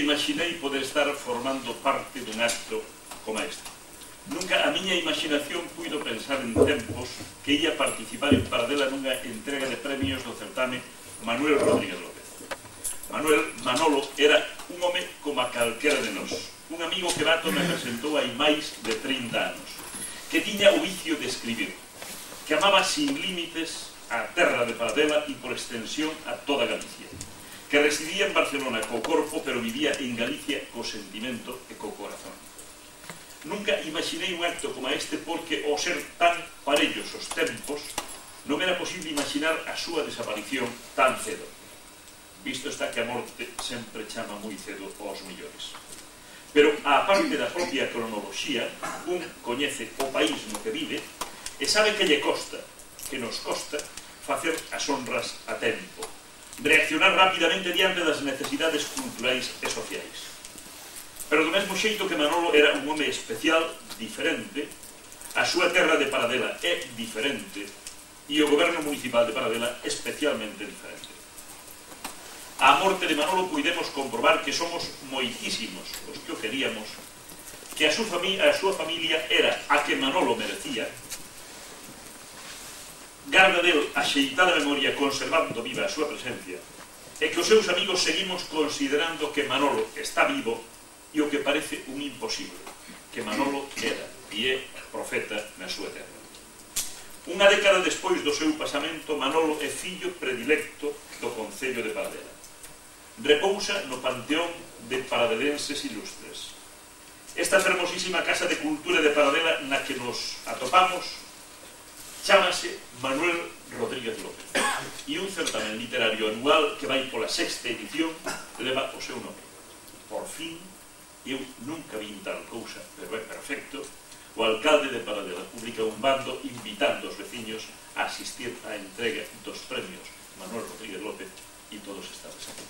imaginei poder estar formando parte dun acto como este. Nunca a miña imaginación puido pensar en tempos que ia participar en Paradela nunha entrega de premios do certame Manuel Rodríguez López. Manolo era un home como a calquera de nós, un amigo que Bato me presentou hai máis de 30 anos, que tiña o vicio de escribir, que amaba sin límites a terra de Paradela e por extensión a toda Galicia, que residía en Barcelona co corpo pero vivía en Galicia co sentimento e co corazón. Nunca imaginei un acto como este porque, ao ser tan parellos os tempos, non era posible imaginar a súa desaparición tan cedo. Visto está que a morte sempre chama moi cedo aos millores. Pero, á parte da propia cronoloxía, un coñece o país no que vive e sabe que lle costa, que nos costa, facer as honras a tempo, reaccionar rapidamente diante das necesidades culturais e sociais. Pero do mesmo xeito que Manolo era un home especial, diferente, a súa terra de Paradela é diferente e o goberno municipal de Paradela especialmente diferente. A morte de Manolo puidemos comprobar que somos moitísimos os que o queríamos, que a súa familia era a que Manolo merecía, garda del a xeitada memoria conservando viva a súa presencia, e que os seus amigos seguimos considerando que Manolo está vivo e o que parece un imposible, que Manolo era e é profeta na súa terra. Unha década despois do seu pasamento, Manolo é fillo predilecto do Concello de Paradela. Repousa no panteón de paradelenses ilustres. Esta fermosísima Casa de Cultura de Paradela na que nos atopamos chámase Manuel Rodríguez López e un certamen literario anual que vai pola 6ª edición leva o seu nome. Por fin, eu nunca vi tal cousa, pero é perfecto, o alcalde de Paradela publica un bando invitando os veciños a asistir á entrega dos premios Manuel Rodríguez López e todos estades aquí.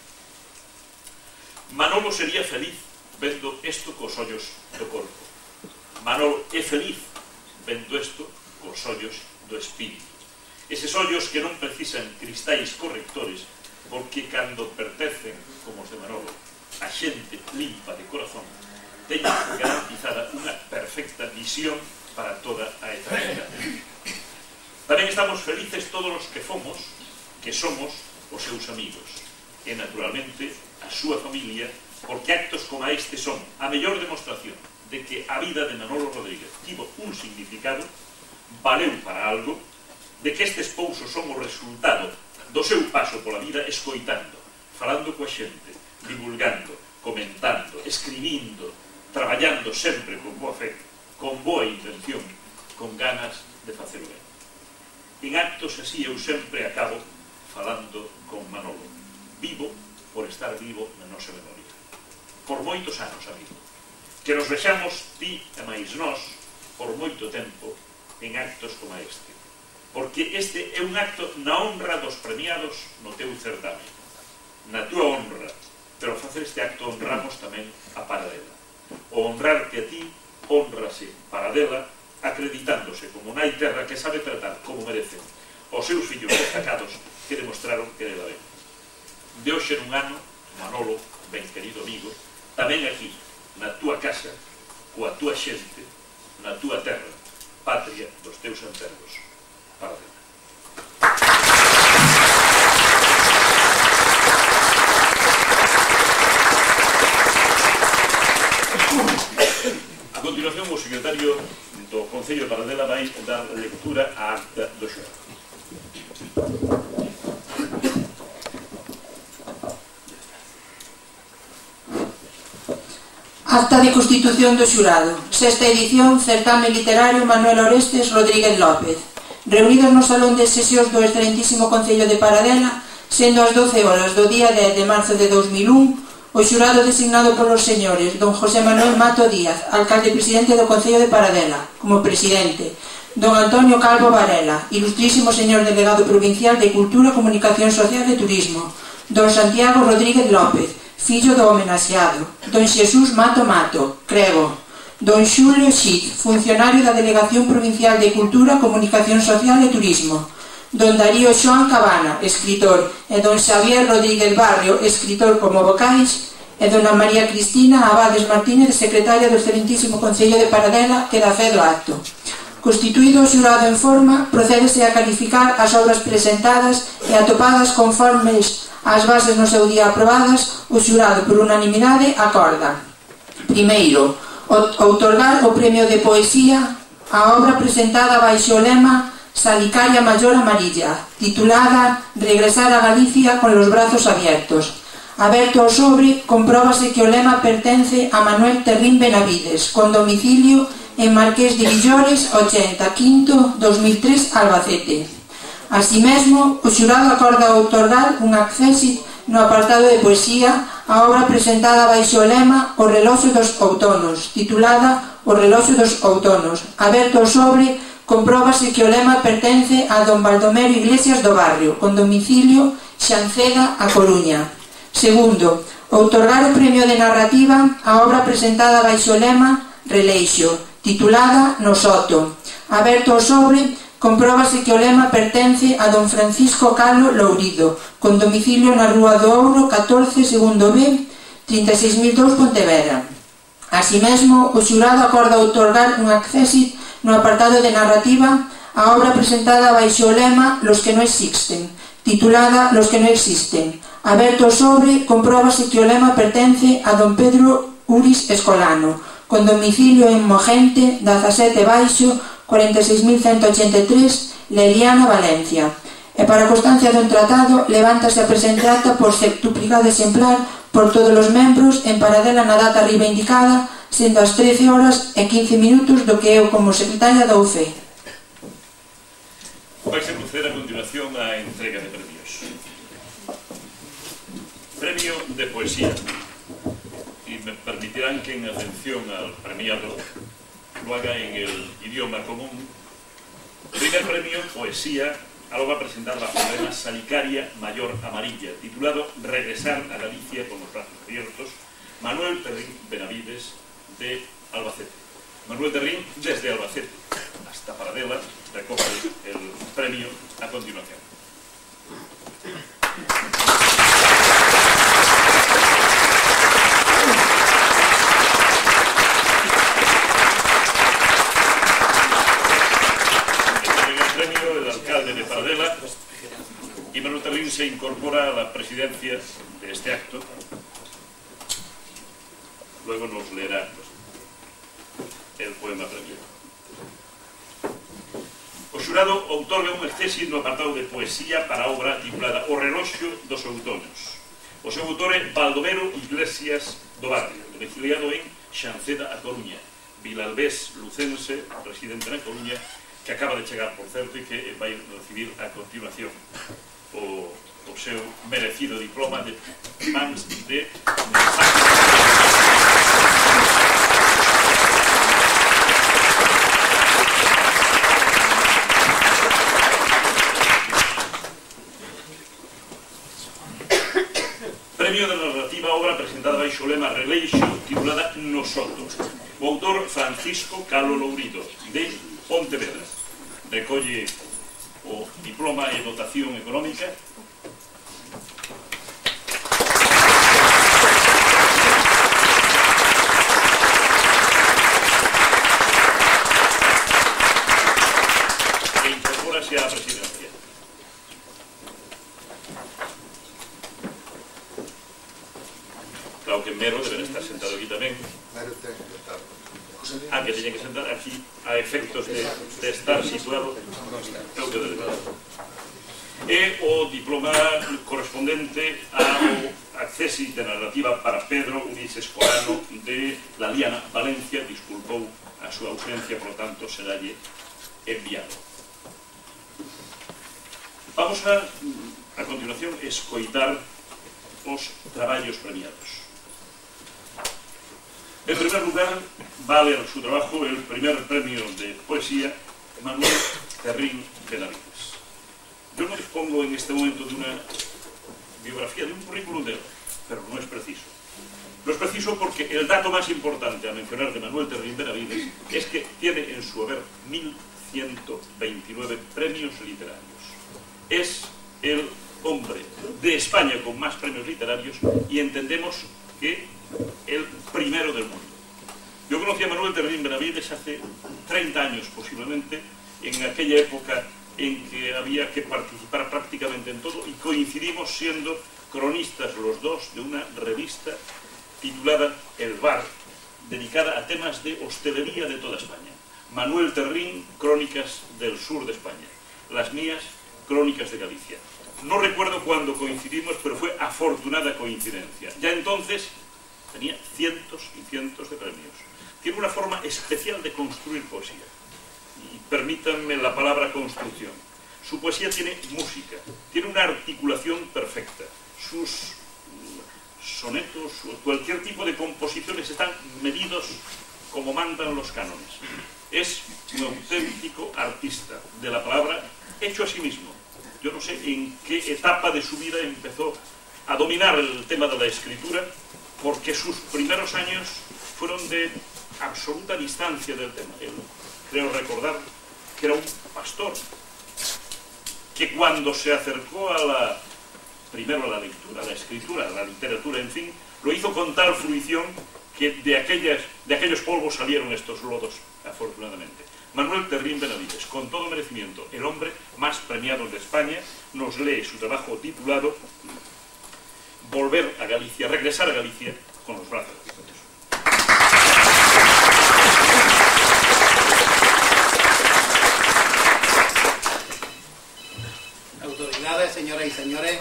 Manolo sería feliz vendo isto cos ollos do corpo. Manolo é feliz vendo isto cos ollos do espírito. Eses ollos que non precisan cristais correctores porque cando pertencen, como os de Manolo, a xente limpa de corazón, teñen garantizada unha perfecta visión para toda a eternidade. Tamén estamos felices todos os que fomos, que somos os seus amigos e naturalmente a súa familia, porque actos como este son a mellor demostración de que a vida de Manolo Rodríguez tivo un significado, valeu para algo, de que estes pousos son o resultado do seu paso pola vida escoitando, falando coa xente, divulgando, comentando, escribindo, traballando sempre con boa fe, con boa intención, con ganas de facer o ben. En actos así eu sempre acabo falando con Manolo, vivo por estar vivo na nosa memoria. Por moitos anos, amigo. Que nos vexamos ti e máis nós por moito tempo en actos como este. Porque este é un acto na honra dos premiados no teu certame. Na túa honra. Pero ao facer este acto honramos tamén a Paradela. O honrarte a ti, honrase Paradela, acreditándose como nai terra que sabe tratar como merecen os seus fillos destacados que demostraron que era ben. De hoxe nun ano, Manolo, ben querido amigo, tamén aquí, na túa casa, coa túa xente, na túa terra, patria dos teus enterros, Paradela. A continuación, o secretario do Concello de Paradela vai dar lectura á acta do xurado. Acta de constitución do xurado. 6ª edición, certame literario Manuel Orestes Rodríguez López. Reunidos no salón de sesións do excelentísimo Concello de Paradela, sendo as 12 horas do día 10 de marzo de 2001, o xurado designado polos señores don José Manuel Mato Díaz, alcalde presidente do Concello de Paradela, como presidente, don Antonio Calvo Varela, ilustrísimo señor delegado provincial de Cultura, Comunicación Social e Turismo, don Santiago Rodríguez López, fillo do homenaxeado, don Xesús Mato Mato, crego, don Xulio Xit, funcionario da Delegación Provincial de Cultura, Comunicación Social e Turismo, don Darío Xoán Cabana, escritor, e don Xavier Rodríguez Barrio, escritor como vocais, e dona María Cristina Abades Martínez, secretaria do excelentísimo Concello de Paradela, que dá fe do acto. Constituído o xurado en forma, procédese a calificar as obras presentadas e atopadas conformes ás bases no seu día aprobadas. O xurado, por unanimidade, acorda: primeiro, outorgar o premio de poesía a obra presentada baixo o lema Salicaria Maior Amarilla, titulada Regresar a Galicia con los brazos abiertos. Aberto o sobre, compróbase que o lema pertence a Manuel Terrín Benavides, con domicilio en Marqués de Villores, 80, Quinto, 2003, Albacete. Así mesmo, o xurado acorda outorgar un accésit no apartado de poesía a obra presentada baixo o lema O reloxo dos outonos, titulada O reloxo dos outonos. Aberto o sobre, compróbase que o lema pertence a don Baldomero Iglesias do Barrio, con domicilio Xanceda, A Coruña. Segundo, outorgar o premio de narrativa a obra presentada baixo o lema Releixo, titulada No Soto. Aberto o sobre, compróbase que o lema pertence a don Francisco Calo Lourido, con domicilio na Rúa do Ouro, 14, segundo B, 36.002, Pontevedra. Así mesmo, o xurado acorda outorgar un accésit no apartado de narrativa a obra presentada baixo o lema Los que no existen, titulada Los que no existen. Aberto o sobre, compróbase que o lema pertence a don Pedro Uris Escolano, con domicilio en Mogente, 17 baixo, 46.183, Leliana, Valencia. E para constancia do tratado, levántase a presente acta por septuplicado exemplar por todos os membros en Paradela na data reivindicada, sendo as 13 horas e 15 minutos do que eu, como secretaria, dou fe. Vai se proceder a continuación a entrega de premios. Premio de poesía. Y me permitirán que en atención al premiado lo haga en el idioma común. Primer premio, poesía, a la obra presentada bajo el lema Salicaria Maior Amarilla, titulado Regresar a Galicia con los brazos abiertos, Manuel Terrín Benavides, de Albacete. Manuel Terrín, desde Albacete hasta Paradela, recoge el premio a continuación. El alcalde de Paradela, y Manuel Terrín se incorpora a la presidencia de este acto. Luego nos leerá el poema premio. O xurado outorga un accésit no apartado de poesía para a obra titulada O reloxo dos outonos. O seu autor é Baldomero Iglesias do Barrio, domiciliado en Xanceda, A Coruña. Vilalbés Lucense, residente na Coruña, que acaba de chegar, por certo, e que vai recibir a continuación o seu merecido diploma de mans de Premio de narrativa, obra presentada baixo o lema Releixo, titulada No Soto. O autor Francisco Calo Lourido, de Pontevedra. Recolle o diploma e dotación económica. E incorpórase á presidencia. Claro que Mero deberá estar sentado aquí tamén. Mero ten que estar. Que teña que sentar aquí a efectos de estar situado creo que debe estar. E o diploma correspondente ao accésit de narrativa para Pedro Uris Escolano de La Liana, Valencia. Disculpou a súa ausencia, por lo tanto seralle enviado. Vamos a continuación escoitar os traballos premiados. En primer lugar, vale a su trabajo el primer premio de poesía Manuel Terrín Benavides. Yo no dispongo en este momento de una biografía, de un currículum de él, pero no es preciso. No es preciso porque el dato más importante a mencionar de Manuel Terrín Benavides es que tiene en su haber 1.129 premios literarios. Es el hombre de España con más premios literarios y entendemos que el primero del mundo. Yo conocí a Manuel Terrín Benavides hace 30 años posiblemente, en aquella época en que había que participar prácticamente en todo, y coincidimos siendo cronistas los dos de una revista titulada El Bar, dedicada a temas de hostelería de toda España. Manuel Terrín, Crónicas del Sur de España. Las mías, Crónicas de Galicia. No recuerdo cuándo coincidimos, pero fue afortunada coincidencia. Ya entonces tenía cientos y cientos de premios. Tiene una forma especial de construir poesía. Y permítanme la palabra construcción. Su poesía tiene música, tiene una articulación perfecta. Sus sonetos o cualquier tipo de composiciones están medidos como mandan los cánones. Es un auténtico artista de la palabra, hecho a sí mismo. Yo no sé en qué etapa de su vida empezó a dominar el tema de la escritura, porque sus primeros años fueron de absoluta distancia del tema. Él, creo recordar que era un pastor, que cuando se acercó primero a la lectura, a la escritura, a la literatura, en fin, lo hizo con tal fruición que de aquellos polvos salieron estos lodos, afortunadamente. Manuel Terrín Benavides, con todo merecimiento, el hombre más premiado de España, nos lee su trabajo titulado Volver a Galicia, regresar a Galicia con los brazos abiertos. Autoridades, señoras y señores,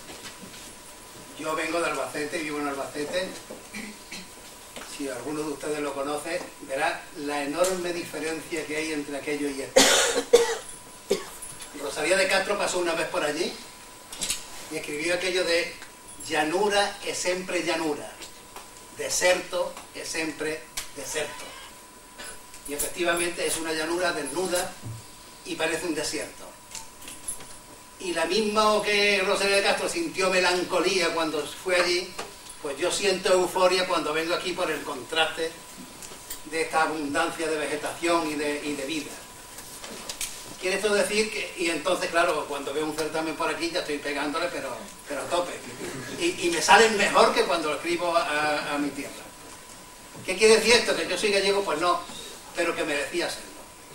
yo vengo de Albacete, vivo en Albacete. Si alguno de ustedes lo conoce, verá la enorme diferencia que hay entre aquello y esto. Rosalía de Castro pasó una vez por allí y escribió aquello de llanura e sempre llanura, deserto e sempre deserto. Y efectivamente es una llanura desnuda y parece un desierto. Y la misma que Rosalía de Castro sintió melancolía cuando fue allí, pues yo siento euforia cuando vengo aquí por el contraste de esta abundancia de vegetación y de vida. Quiere esto decir que, y entonces claro, cuando veo un certamen por aquí ya estoy pegándole, pero a tope. Y me salen mejor que cuando lo escribo a mi tierra. ¿Qué quiere decir esto? ¿Que yo soy gallego? Pues no, pero que merecía serlo.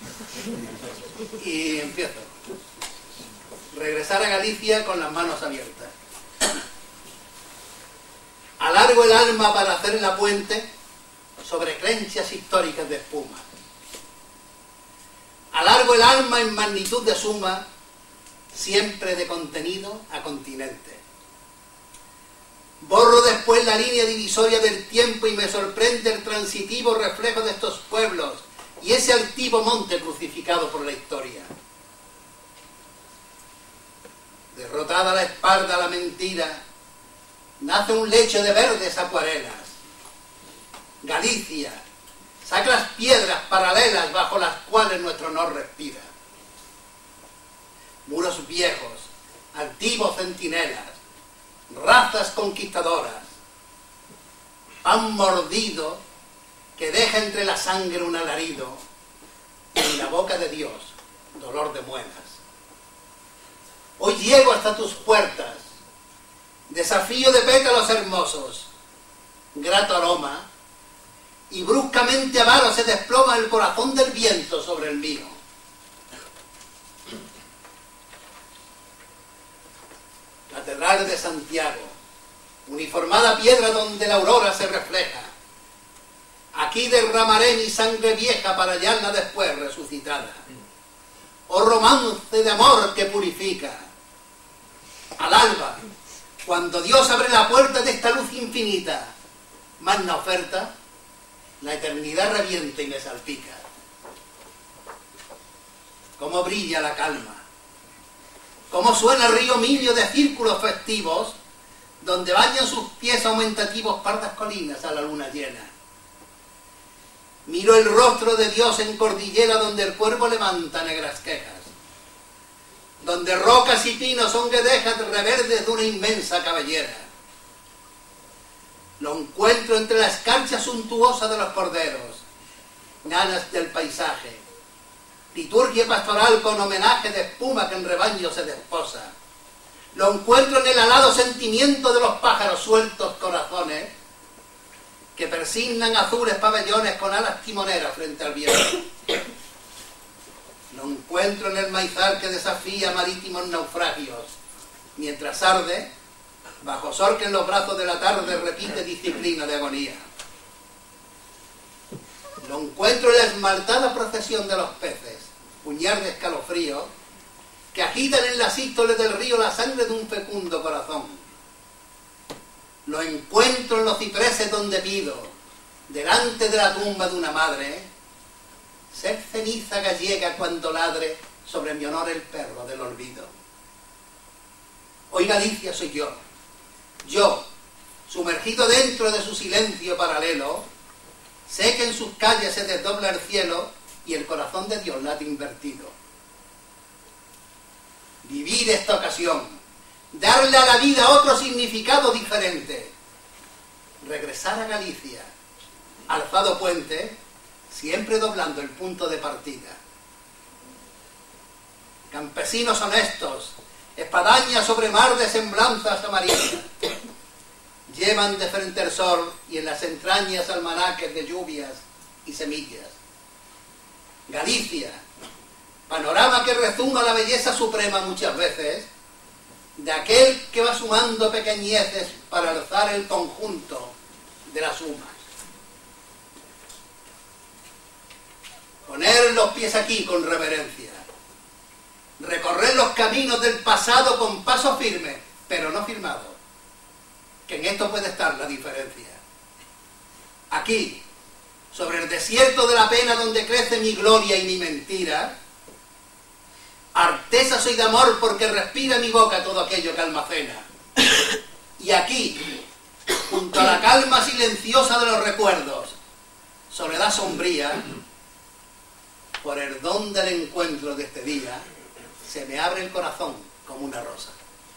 Y empiezo. Regresar a Galicia con las manos abiertas. Alargo el alma para hacer la puente sobre crenchas históricas de espuma. Alargo el alma en magnitud de suma, siempre de contenido a continente. Borro después la línea divisoria del tiempo y me sorprende el transitivo reflejo de estos pueblos y ese altivo monte crucificado por la historia. Derrotada la espalda la mentira, nace un lecho de verdes acuarelas. Galicia, sacras piedras paralelas bajo las cuales nuestro honor respira. Muros viejos, altivos centinelas, razas conquistadoras. Pan mordido que deja entre la sangre un alarido y en la boca de Dios dolor de muelas. Hoy llego hasta tus puertas, desafío de pétalos hermosos, grato aroma, y bruscamente avaro se desploma el corazón del viento sobre el mío. Catedral de Santiago, uniformada piedra donde la aurora se refleja. Aquí derramaré mi sangre vieja para hallarla después resucitada. Oh romance de amor que purifica. Al alba, cuando Dios abre la puerta de esta luz infinita, magna oferta, la eternidad revienta y me salpica. Cómo brilla la calma, cómo suena el río Milio de círculos festivos, donde bañan sus pies aumentativos pardas colinas a la luna llena. Miro el rostro de Dios en cordillera donde el cuervo levanta negras quejas, donde rocas y pinos son guedejas reverdes de una inmensa cabellera. Lo encuentro entre la escarcha suntuosa de los corderos, ganas del paisaje, liturgia pastoral con homenaje de espuma que en rebaño se desposa. Lo encuentro en el alado sentimiento de los pájaros sueltos corazones, que persignan azules pabellones con alas timoneras frente al viento. Lo encuentro en el maizal que desafía marítimos naufragios, mientras arde, bajo sol que en los brazos de la tarde repite disciplina de agonía. Lo encuentro en la esmaltada procesión de los peces, puñal de escalofrío, que agitan en la sístole del río la sangre de un fecundo corazón. Lo encuentro en los cipreses donde pido, delante de la tumba de una madre, ser ceniza gallega cuando ladre sobre mi honor el perro del olvido. Hoy Galicia soy yo, sumergido dentro de su silencio paralelo, sé que en sus calles se desdobla el cielo y el corazón de Dios late invertido. Vivir esta ocasión, darle a la vida otro significado diferente, regresar a Galicia, alzado puente, siempre doblando el punto de partida. Campesinos honestos, espadañas sobre mar de semblanzas amarillas, llevan de frente el sol y en las entrañas almanaques de lluvias y semillas. Galicia, panorama que rezuma la belleza suprema muchas veces, de aquel que va sumando pequeñeces para alzar el conjunto de las sumas. Poner los pies aquí con reverencia, recorrer los caminos del pasado con paso firme, pero no firmado, que en esto puede estar la diferencia. Aquí, sobre el desierto de la pena donde crece mi gloria y mi mentira, artesa soy de amor porque respira mi boca todo aquello que almacena. Y aquí, junto a la calma silenciosa de los recuerdos, soledad sombría, por el don del encuentro de este día, se me abre el corazón como una rosa.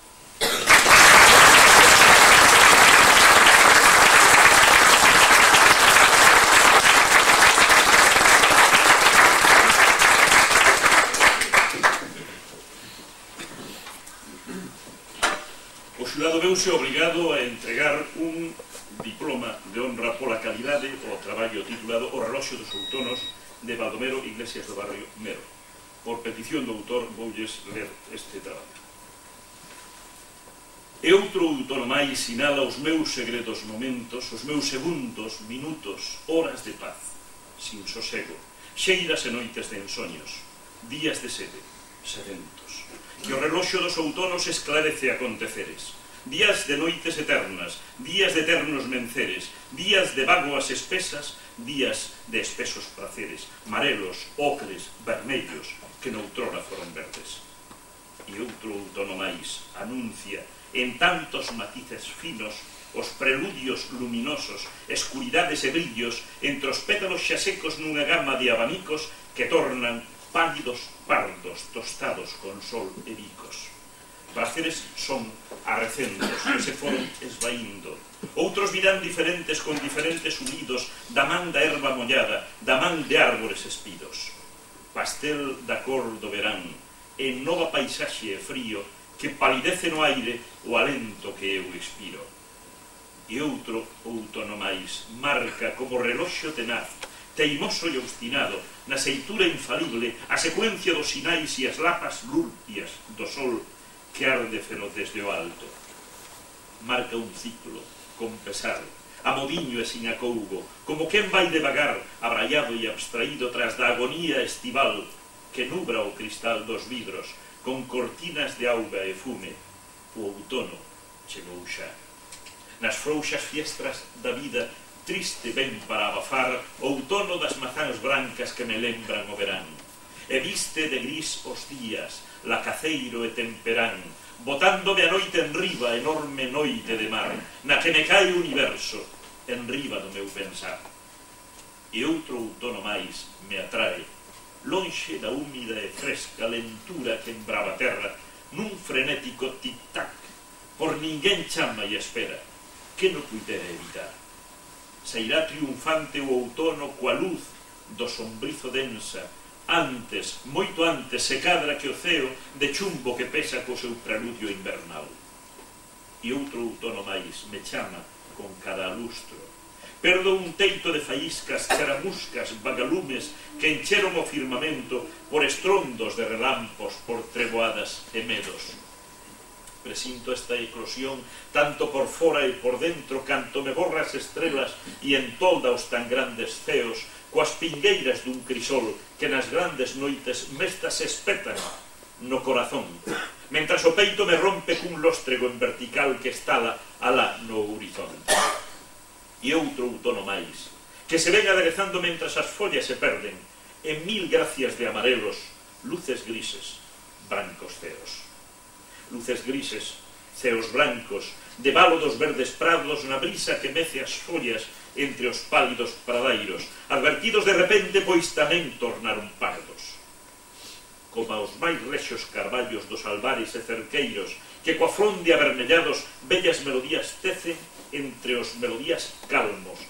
O xurado veuse obrigado a entregar un diploma de honra pola calidade ao traballo titulado O reloxo dos outonos de Baldomero Iglesias do Barrio Mero. Por petición do autor voulles ler este traballo. E outro outono máis sinala os meus segredos momentos, os meus segundos, minutos, horas de paz, sin sosego, xeiras e noites de ensoños, días de sede, sedentos, que o reloxo dos outonos esclarece aconteceres, días de noites eternas, días de eternos menceres, días de vagoas espesas, días de espesos praceres, marelos, ocres, vermellos, que noutrora foron verdes. E outro outono máis anuncia, en tantos matices finos, os preludios luminosos, escuridades e brillos, entre os pétalos xa secos nunha gama de abanicos que tornan pálidos pardos, tostados con sol e bicos. Praceres son arrecendos que se foron esvaíndo. Outros virán diferentes con diferentes unidos da man da erva mollada, da man de árbores espidos. Pastel da cor do verán, en nova paisaxe e frío, que palidece no aire o alento que eu expiro. E outro outono máis marca como reloxo tenaz, teimoso e obstinado, na seitura infalible, a secuencia dos sinais e as lapas lúrpias do sol que arde feroz desde o alto. Marca un ciclo, con pesar, a modiño e sin acougo, como quen vai devagar, abraiado e abstraído tras da agonía estival que nubra o cristal dos vidros, con cortinas de auga e fume. O outono chegou xa. Nas frouxas fiestras da vida, triste ben para abafar, outono das mazáns brancas que me lembran o verán. E viste de gris os días, lacaceiro e temperán, botándome a noite en riba, enorme noite de mar, na que me cae o universo, en riba do meu pensar. E outro outono máis me atrae, lonxe da húmida e fresca lentura que embrava a terra, nun frenético tic-tac, por ninguén chama e espera, que no puidera evitar. Sairá triunfante o outono coa luz do sombrizo densa, antes, moito antes, se cadra que o ceo de chumbo que pesa co seu preludio invernal. E outro outono máis me chama con cada lustro, perdo un teito de faíscas, charamuscas, vagalumes que encheron o firmamento por estrondos de relampos, por treboadas e medos. Presinto esta eclosión tanto por fora e por dentro, canto me borra as estrelas e entolda os tan grandes ceos, coas pingueiras dun crisol que nas grandes noites mestas espetan no corazón, mentras o peito me rompe cun lóstrego en vertical que estala alá no horizonte. E outro outono máis, que se ven aderezando mentras as follas se perden en mil gracias de amarelos, luces grises, brancos ceos. Luces grises, ceos blancos, debalo dos verdes prados na brisa que mece as follas entre os pálidos pradairos, advertidos de repente pois tamén tornaron pardos. Como aos máis rexos carballos dos albares e cerqueiros, que coa fronde avermellados bellas melodías tecen entre os melodías calmos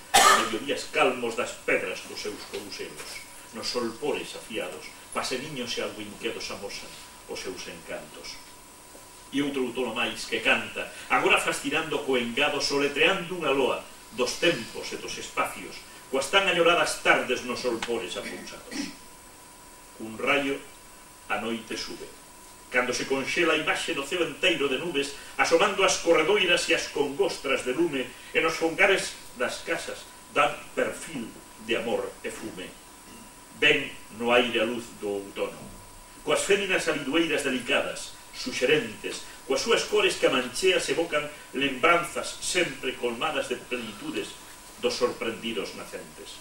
das pedras dos seus coluselos, nos solpores afiados, paseniños e algo inquedos amosan os seus encantos. E outro outono máis que canta, agora fascinando co engado, soletreando unha loa dos tempos e dos espacios, coas tan añoradas tardes nos solpores apousados. Un raio a noite sube, cando se conxela a imaxe no ceo enteiro de nubes, asomando as corredoiras e as congostras de lume, e nos fongares das casas dan perfil de amor e fume. Ven no aire a luz do outono, coas féminas alidueiras delicadas, suxerentes, coas súas cores que a mancheas evocan lembranzas sempre colmadas de plenitudes dos sorprendidos nacentes.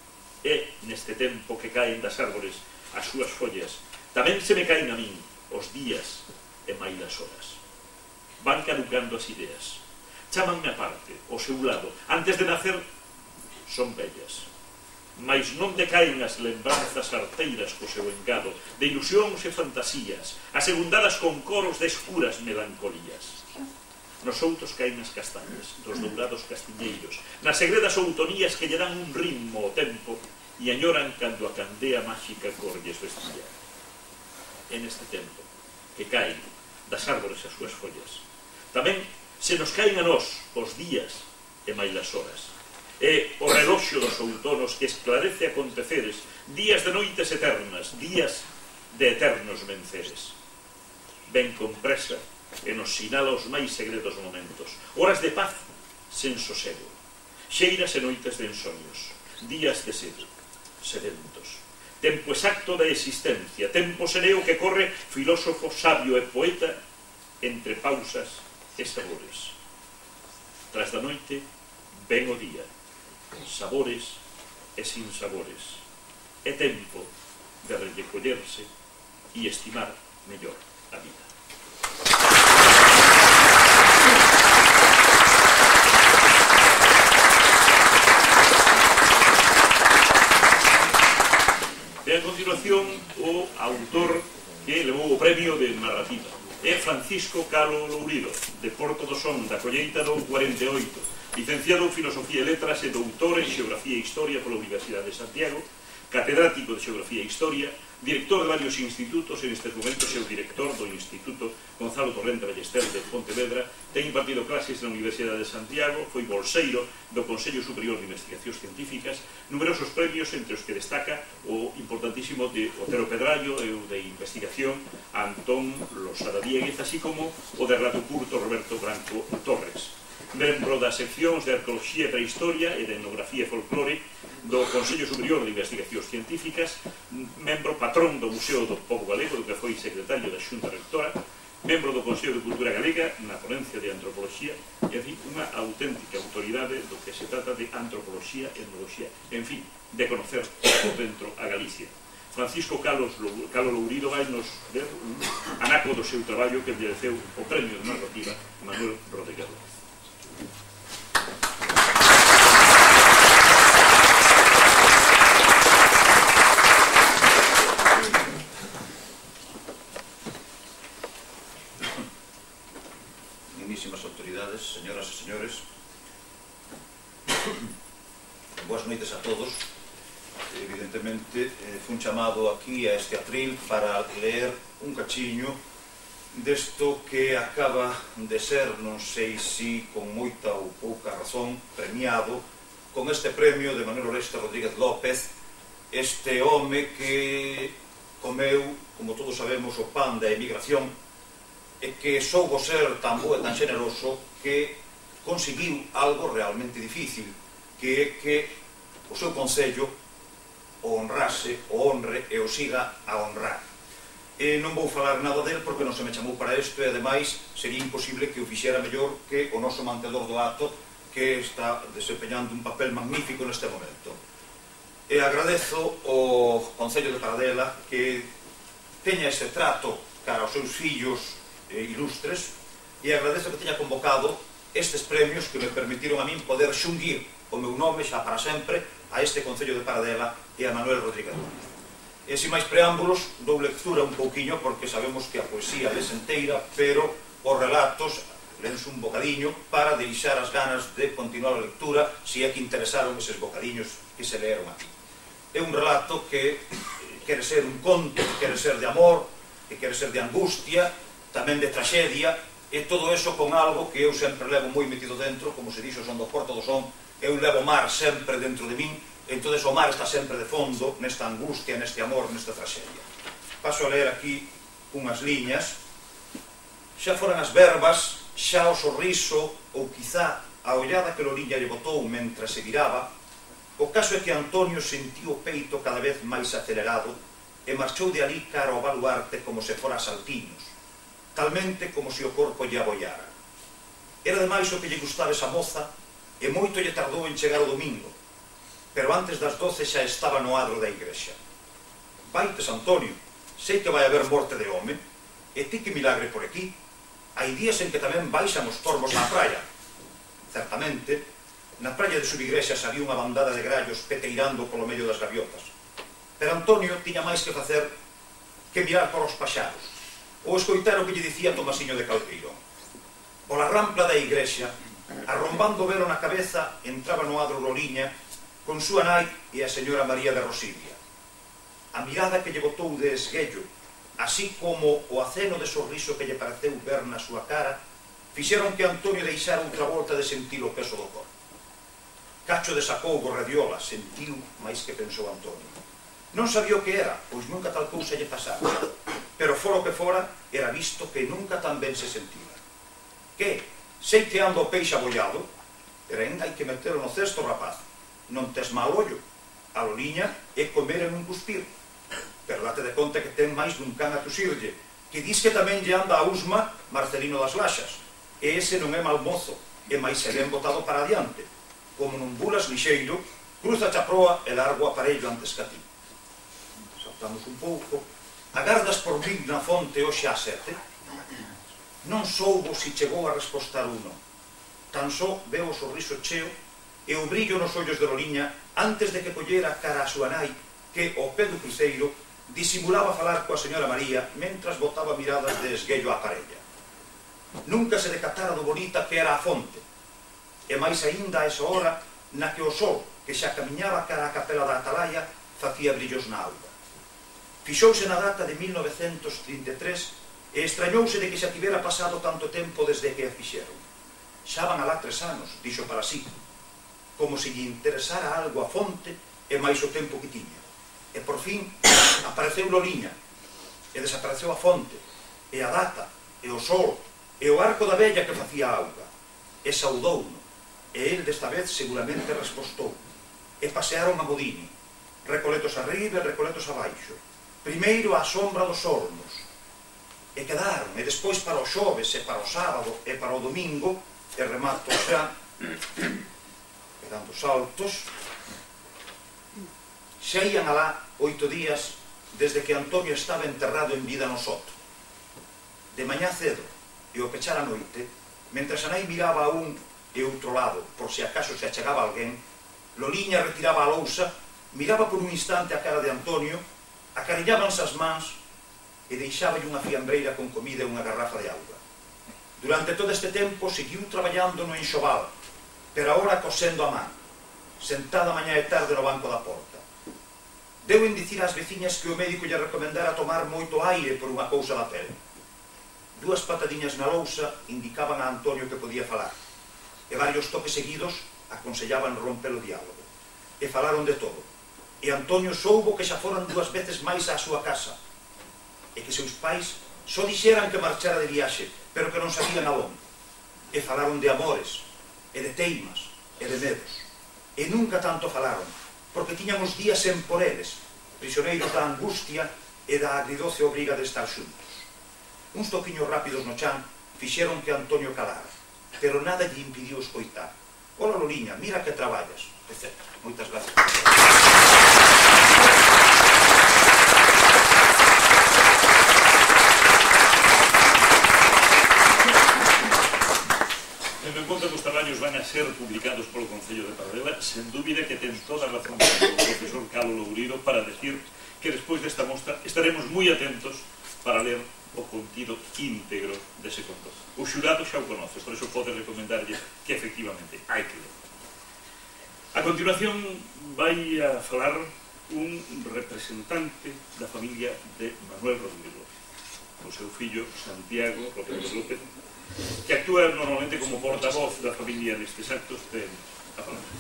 E neste tempo que caen das árbores as súas follas, tamén se me caen a min os días e mailas horas. Van caducando as ideas, chámanme aparte, ao seu lado, antes de nacer son bellas, mais non decaen as lembranzas arteiras co seu engado, de ilusións e fantasías, asegundadas con coros de escuras melancolías. Nos outros caen as castañas, dos dourados castiñeiros, nas segredas outonías que lle dan un ritmo ao tempo e añoran cando a candea máxica corlles vestía. En este tempo, que caen das árbores as súas follas, tamén se nos caen a nós os días e mailas horas. É o reloxo dos outonos que esclarece aconteceres, días de noites eternas, días de eternos venceres. Ven con presa e nos sinala os máis segredos momentos, horas de paz sen sosego, xeiras e noites de ensonios, días de sed, sedentos, tempo exacto da existencia, tempo sereo que corre filósofo, sabio e poeta entre pausas e sabores. Tras da noite ven o día, sabores e sinsabores. É tempo de recollerse e estimar mellor a vida. E a continuación o autor que levou o premio de narrativa é Francisco Calo Lourido, de Porto do Son, da colleita do 48, licenciado en Filosofía e Letras e doutor en Xeografía e Historia pola Universidade de Santiago, catedrático de Xeografía e Historia, director de varios institutos, en estes momentos é o director do Instituto Gonzalo Torrente Ballester de Pontevedra, ten impartido clases na Universidade de Santiago, foi bolseiro do Consello Superior de Investigacións Científicas, numerosos premios entre os que destaca o importantísimo de Otero Pedrallo e o de Investigación Antón Losada Dieguez, así como o de relato curto Roberto Branco Torres. Membro das seccións de Arqueoloxía e Prehistoria e de Etnografía e Folclore do Consello Superior de Investigacións Científicas, membro patrón do Museo do Pobo Galego, do que foi secretario da Xunta Rectora, membro do Consello de Cultura Galega na ponencia de Antropoloxía, e, en fin, unha auténtica autoridade do que se trata de antropoloxía e etnoloxía, en fin, de conocer por dentro a Galicia. Francisco Calo Lourido vai nos ver un anaco do seu traballo que mereceu o premio de narrativa Manuel Rodríguez. Dignísimas autoridades, señoras e señores, boas noites a todos. Evidentemente, fun chamado aquí a este atril para ler un cachiño desto que acaba de ser, non sei se con moita ou pouca razón, premiado con este premio de Manuel Oreste Rodríguez López, este home que comeu, como todos sabemos, o pan da emigración e que soubo ser tan bo e tan generoso que conseguiu algo realmente difícil, que é que o seu concello o honrase, o honre e o siga a honrar. E non vou falar nada del porque non se me chamou para isto e ademais sería imposible que o fixera mellor que o noso mantedor do acto, que está desempeñando un papel magnífico neste momento. E agradezo ao Concello de Paradela que teña ese trato cara aos seus fillos ilustres e agradezo que teña convocado estes premios que me permitiron a min poder xunguir o meu nome xa para sempre a este Concello de Paradela e a Manuel Rodríguez López. E sin máis preámbulos, dou lectura un pouquiño porque sabemos que a poesía lese enteira, pero os relatos lense un bocadiño para deixar as ganas de continuar a lectura se é que interesaron eses bocadiños que se leeron aquí. É un relato que quere ser un conto, que quere ser de amor, que quere ser de angustia, tamén de traxedia, e todo eso con algo que eu sempre levo moi metido dentro, como se dixo, son do Porto do Son, eu levo o mar sempre dentro de min, entón o mar está sempre de fondo, nesta angustia, neste amor, nesta traxedia. Paso a ler aquí unhas liñas. Xa foran as verbas, xa o sorriso, ou quizá a ollada que Loriña lle botou mentre se viraba. O caso é que Antonio sentiu o peito cada vez máis acelerado e marchou de ali cara ao baluarte como se fora a saltiños, talmente como se o corpo lle abollara. Era demais o que lle gustaba esa moza e moito lle tardou en chegar o domingo, pero antes das 12 xa estaba no adro da igrexa. Vaites, Antonio, sei que vai haber morte de home, e ti que milagre por aquí. Hai días en que tamén baixan os tormos na praia. Certamente, na praia de Subigrexas había unha bandada de grallos peteirando polo medio das gaviotas. Pero Antonio tiña máis que facer que mirar por os paxaros, ou escoitar o que lle dicía Tomasiño de Caldeirón. Pola rampla da igrexa, arrombando o velo na cabeza, entraba no adro Loriña con súa nai e a señora María de Rosilia. A mirada que lle botou de esguello, así como o aceno de sorriso que lle pareceu ver na súa cara, fixeron que Antonio deixara outra volta de sentir o peso do corpo. Cacho desacou Gorrediola, sentiu máis que pensou Antonio. Non sabía o que era, pois nunca tal cousa lle pasara, pero fora o que fora, era visto que nunca tan ben se sentira. Que, sei que ando o peixe abollado, pero ainda hai que metelo no cesto, rapaz. Non tes mal ollo. A Loriña é comer en un cuspir. Pero date de conta que ten máis dun can a tusirlle, que dis que tamén lle anda a Usma Marcelino das Laxas, e ese non é mal mozo, e máis se ben botado para adiante. Como non bulas lixeiro, cruza a proa e largo o aparello antes que a ti. Saltamos un pouco. Agardas por min na fonte hoxe a 7? Non soubo se chegou a respostar uno. Tan só veo o sorriso cheo e o brillo nos ollos de Loriña antes de que collera cara a súa nai, que, ao pé do cruceiro, disimulaba falar coa señora María mentras botaba miradas de esguello á parella. Nunca se decatara do bonita que era a fonte, e máis aínda a esa hora na que o sol, que xa camiñaba cara á capela da Atalaya, facía brillos na auga. Fixouse na data de 1933 e extrañouse de que xa tivera pasado tanto tempo desde que a fixeron. Xa van alá 3 anos, dixo para sí, como se lle interesara algo a fonte e máis o tempo que tiña. E por fin apareceu Loriña, e desapareceu a fonte, e a data, e o sol, e o arco da vella que facía auga. E saudouno, e el desta vez seguramente respostou. E pasearon a Modini, recoletos arriba e recoletos abaixo, primeiro á sombra dos olmos, e quedaron, e despois para o xoves, e para o sábado, e para o domingo, e remato xa, dando saltos, xa ian alá 8 días desde que Antonio estaba enterrado en vida no soto. De mañá cedo e ao pechar a noite, mentras a nai miraba a un e outro lado, por se acaso se achegaba alguén, Loriña retiraba a lousa, miraba por un instante a cara de Antonio, acariñábanse as mans e deixáballe unha fiambreira con comida e unha garrafa de auga. Durante todo este tempo seguiu traballando no enxoval, pero agora cosendo a man, sentada mañá e tarde no banco da porta. Deu en dicir ás veciñas que o médico lle recomendara tomar moito aire por unha cousa da pele. 2 patadiñas na lousa indicaban a Antonio que podía falar, e varios toques seguidos aconsellaban romper o diálogo, e falaron de todo. E Antonio soubo que xa foran 2 veces máis á súa casa, e que seus pais só dixeran que marchara de viaxe, pero que non sabían a onde. E falaron de amores, e de teimas, e de medos. E nunca tanto falaron, porque tiñan os días sen por eles, prisioneiros da angustia e da agridoce obriga de estar xuntos. Uns toquiños rápidos no chan fixeron que Antonio calara, pero nada lle impidiu escoitar. Ola, Loliña, mira que traballas, etc. Moitas gracias. Tendo en conta que os traballos van a ser publicados polo Concello de Paradela, sen dúbida que ten toda a razón o profesor Calo Lourido para decir que despois desta mostra estaremos moi atentos para ler o contido íntegro dese conto. O xurado xa o conoce, por iso pode recomendarlle que efectivamente hai que ler. A continuación vai a falar un representante da familia de Manuel Rodríguez López, o seu fillo Santiago Rodríguez López, que actúa normalmente como portavoz da familia nestes actos. Ten a palabra.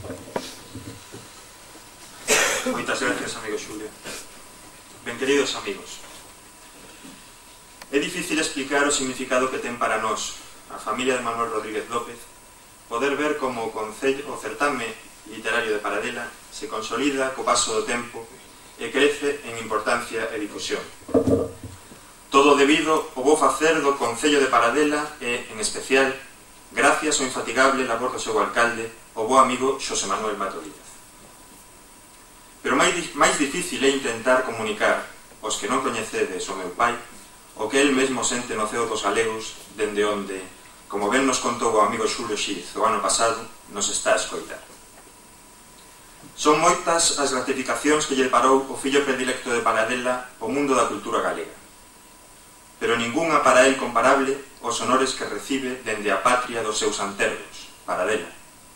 Moitas gracias, amigo Xulio. Ben, queridos amigos, é difícil explicar o significado que ten para nós, a familia de Manuel Rodríguez López, poder ver como o certame literario de Paradela se consolida co paso do tempo e crece en importancia e difusión. Todo debido ao bo facer do Concello de Paradela e, en especial, gracias ao infatigable labor do seu alcalde, o bo amigo Xosé Manuel Matolídez. Pero máis difícil é intentar comunicar aos que non coñecedes o meu pai o que el mesmo sente no ceo dos galegos, dende onde, como ben nos contou o amigo Xulio Xiz o ano pasado, nos está a escoitar. Son moitas as gratificacións que lle parou o fillo predilecto de Paradela o mundo da cultura galega, pero ningunha para el comparable os honores que recibe dende a patria dos seus antergos, Paradela.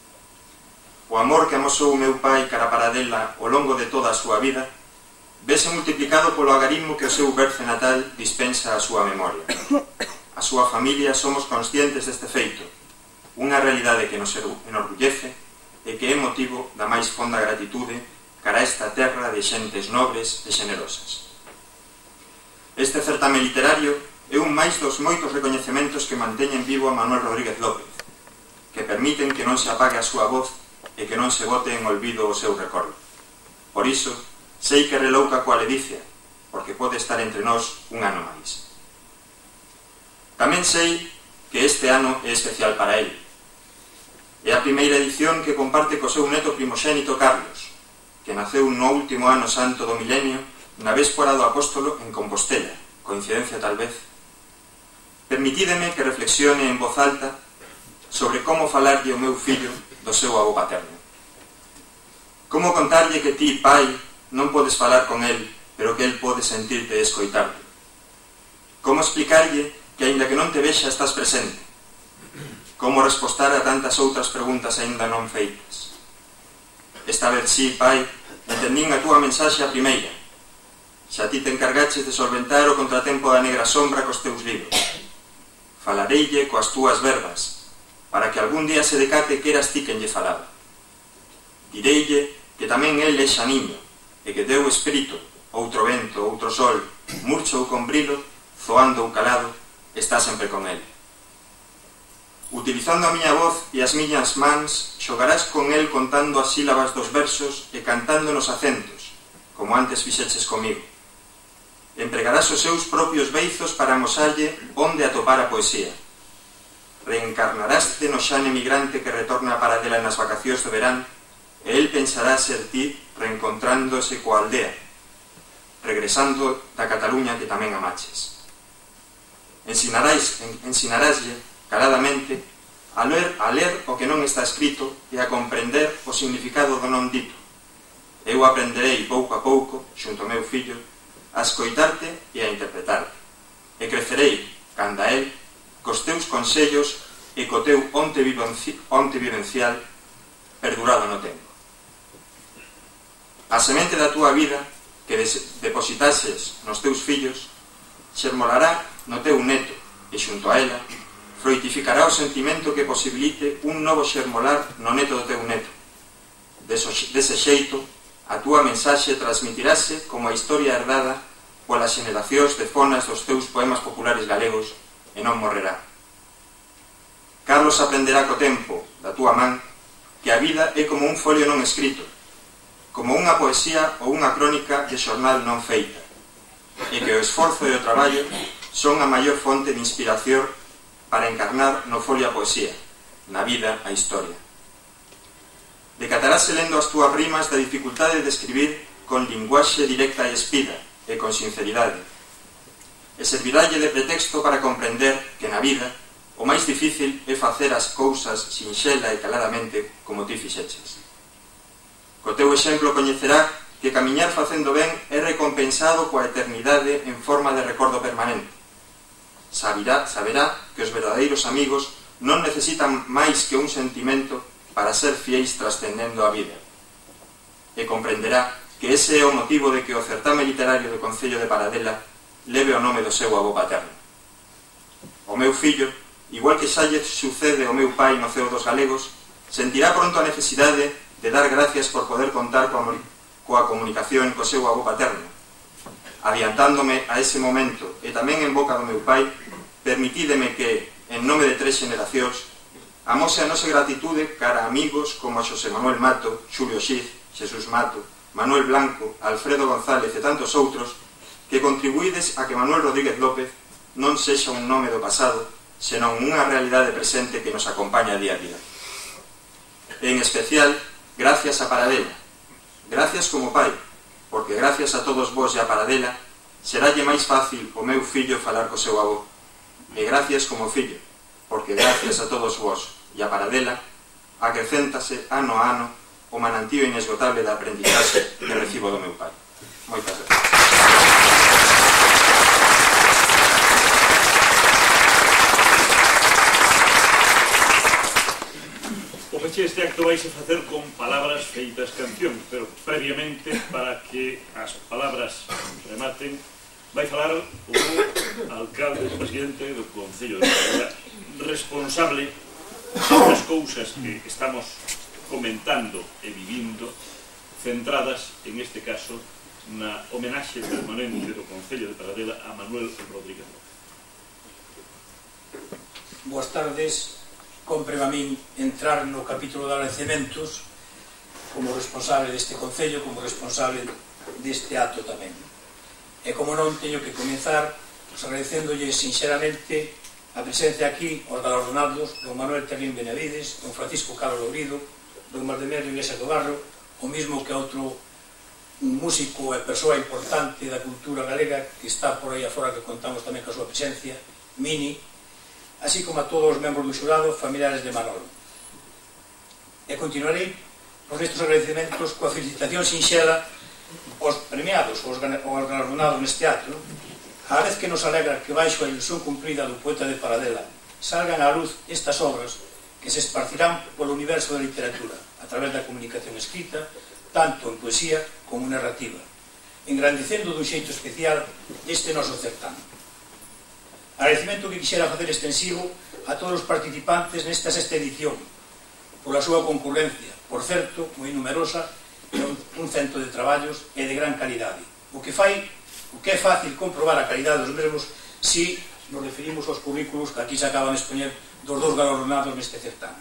O amor que amosou o meu pai cara Paradela ao longo de toda a súa vida vese multiplicado polo agarismo que o seu berce natal dispensa a súa memoria. A súa familia somos conscientes deste feito, unha realidade que nos enorgullece e que é motivo da máis fonda gratitude cara a esta terra de xentes nobres e xenerosas. Este certame literario é un máis dos moitos recoñecementos que manteñen vivo a Manuel Rodríguez López, que permiten que non se apague a súa voz e que non se bote en olvido o seu recordo. Por iso, sei que relouca coa ledicia, porque pode estar entre nós un ano máis. Tamén sei que este ano é especial para ele. É a primeira edición que comparte co seu neto primoxénito Carlos, que naceu no último ano santo do milenio na véspora do apóstolo en Compostela, coincidencia tal vez. Permitídeme que reflexione en voz alta sobre como falarlle ao meu fillo do seu avó paterno. Como contarlle que ti, pai, non podes falar con el, pero que el pode sentirte e escoitarte. Como explicarlle que, aínda que non te vexa, estás presente. Como respostar a tantas outras preguntas aínda non feitas. Esta vez sí, pai, entendín a túa mensaxe a primeira. Xa ti te encargaches de solventar o contratempo da negra sombra cos teus libros. Falareille coas túas verbas, para que algún día se decate que eras ti quen lle falaba. Direille que tamén el é xa niño, e que deu espírito, outro vento, outro sol, murcho ou con brilo, zoando ou calado, está sempre con el. Utilizando a miña voz e as miñas mans, xogarás con el contando as sílabas dos versos e cantando nos acentos, como antes fixeches comigo. Empregarás os seus propios beizos para amosarlle onde atopar a poesía. Reencarnaraste no xane migrante que retorna a Paradela nas vacacións de verán, e el pensará ser ti reencontrándose coa aldea, regresando da Cataluña que tamén amaches. Ensinaráslle caladamente a ler o que non está escrito e a comprender o significado do non dito. Eu aprenderei pouco a pouco, xunto ao meu fillo, a escoitarte e a interpretarte. E crecerei, canda el, cos teus consellos e co teu onte vivencial perdurado no tempo. A semente da túa vida que depositases nos teus fillos xermolará no teu neto e xunto a ela froitificará o sentimento que posibilite un novo xermolar no neto do teu neto. Dese xeito, a túa mensaxe transmitirase como a historia herdada polas xeneracións de fonas dos teus poemas populares galegos e non morrerá. Carlos aprenderá co tempo da túa man que a vida é como un folio non escrito, como unha poesía ou unha crónica de xornal non feita, e que o esforzo e o traballo son a maior fonte de inspiración para encarnar no folio a poesía, na vida a historia. Decatarase lendo as túas rimas da dificultade de escribir con linguaxe directa e espida e con sinceridade, e serviralle de pretexto para comprender que na vida o máis difícil é facer as cousas sinxela e caladamente como ti fixeches. Co teu exemplo coñecerá que camiñar facendo ben é recompensado coa eternidade en forma de recordo permanente. Saberá que os verdadeiros amigos non necesitan máis que un sentimento para ser fiéis trascendendo a vida. E comprenderá que ese é o motivo de que o certame literario do Concello de Paradela leve o nome do seu avó paterno. O meu fillo, igual que xa lle sucede ao meu pai no ceo dos galegos, sentirá pronto a necesidade de dar gracias por poder contar coa comunicación co seu avó paterno. Adiantándome a ese momento e tamén en boca do meu pai, permitídeme que, en nome de 3 xeneracións, amose a nosa gratitude cara a amigos como a Xosé Manuel Mato, Xulio Xiz, Xesús Mato, Manuel Blanco, Alfredo González e tantos outros que contribuídes a que Manuel Rodríguez López non sexa un nome do pasado, senón unha realidade presente que nos acompaña día a día. En especial, gracias a Paradela. Gracias como pai, porque gracias a todos vos e a Paradela seralle máis fácil o meu fillo falar co seu avó. E gracias como fillo, porque gracias a todos vos e a Paradela acrecéntase ano a ano o manantío inesgotable da aprendizaxe que recibo do meu pai. Moitas gracias. O peche este acto vais a facer con palabras feitas canción, pero previamente, para que as palabras rematen, vai falar o alcalde, o presidente do Concello de Paradela, responsable das cousas que estamos comentando e vivindo, centradas, en este caso, na homenaxe permanente do Concello de Paradela a Manuel Rodríguez López. Boas tardes. Cómpreme a min entrar no capítulo de agradecementos como responsable deste Concello, como responsable deste acto tamén. E como non, teño que comenzar agradecéndolle sinceramente a presencia aquí aos galardonados don Manuel Terrín Benavides, don Francisco Carlos Lourido, don Mardemerio Iglesias do Barro, o mismo que outro músico e persoa importante da cultura galega que está por aí afora, que contamos tamén ca súa presencia, Mini, así como a todos os membros do xurado, familiares de Manolo. E continuarei os nestes agradecementos coa felicitación sinxela aos premiados, aos galardonados neste acto, a vez que nos alegra que baixo a ilusión cumprida do poeta de Paradela salgan á luz estas obras que se esparcirán polo universo da literatura a través da comunicación escrita, tanto en poesía como en narrativa, engrandecendo dun xeito especial este noso certame. Agradecemento que quixera facer extensivo a todos os participantes nesta sexta edición pola súa concurrencia, por certo, moi numerosa, un cento de traballos e de gran calidade, o que é fácil comprobar a calidade dos mesmos si nos referimos aos currículos que aquí se acaban de expoñer dos 2 galardonados neste certame.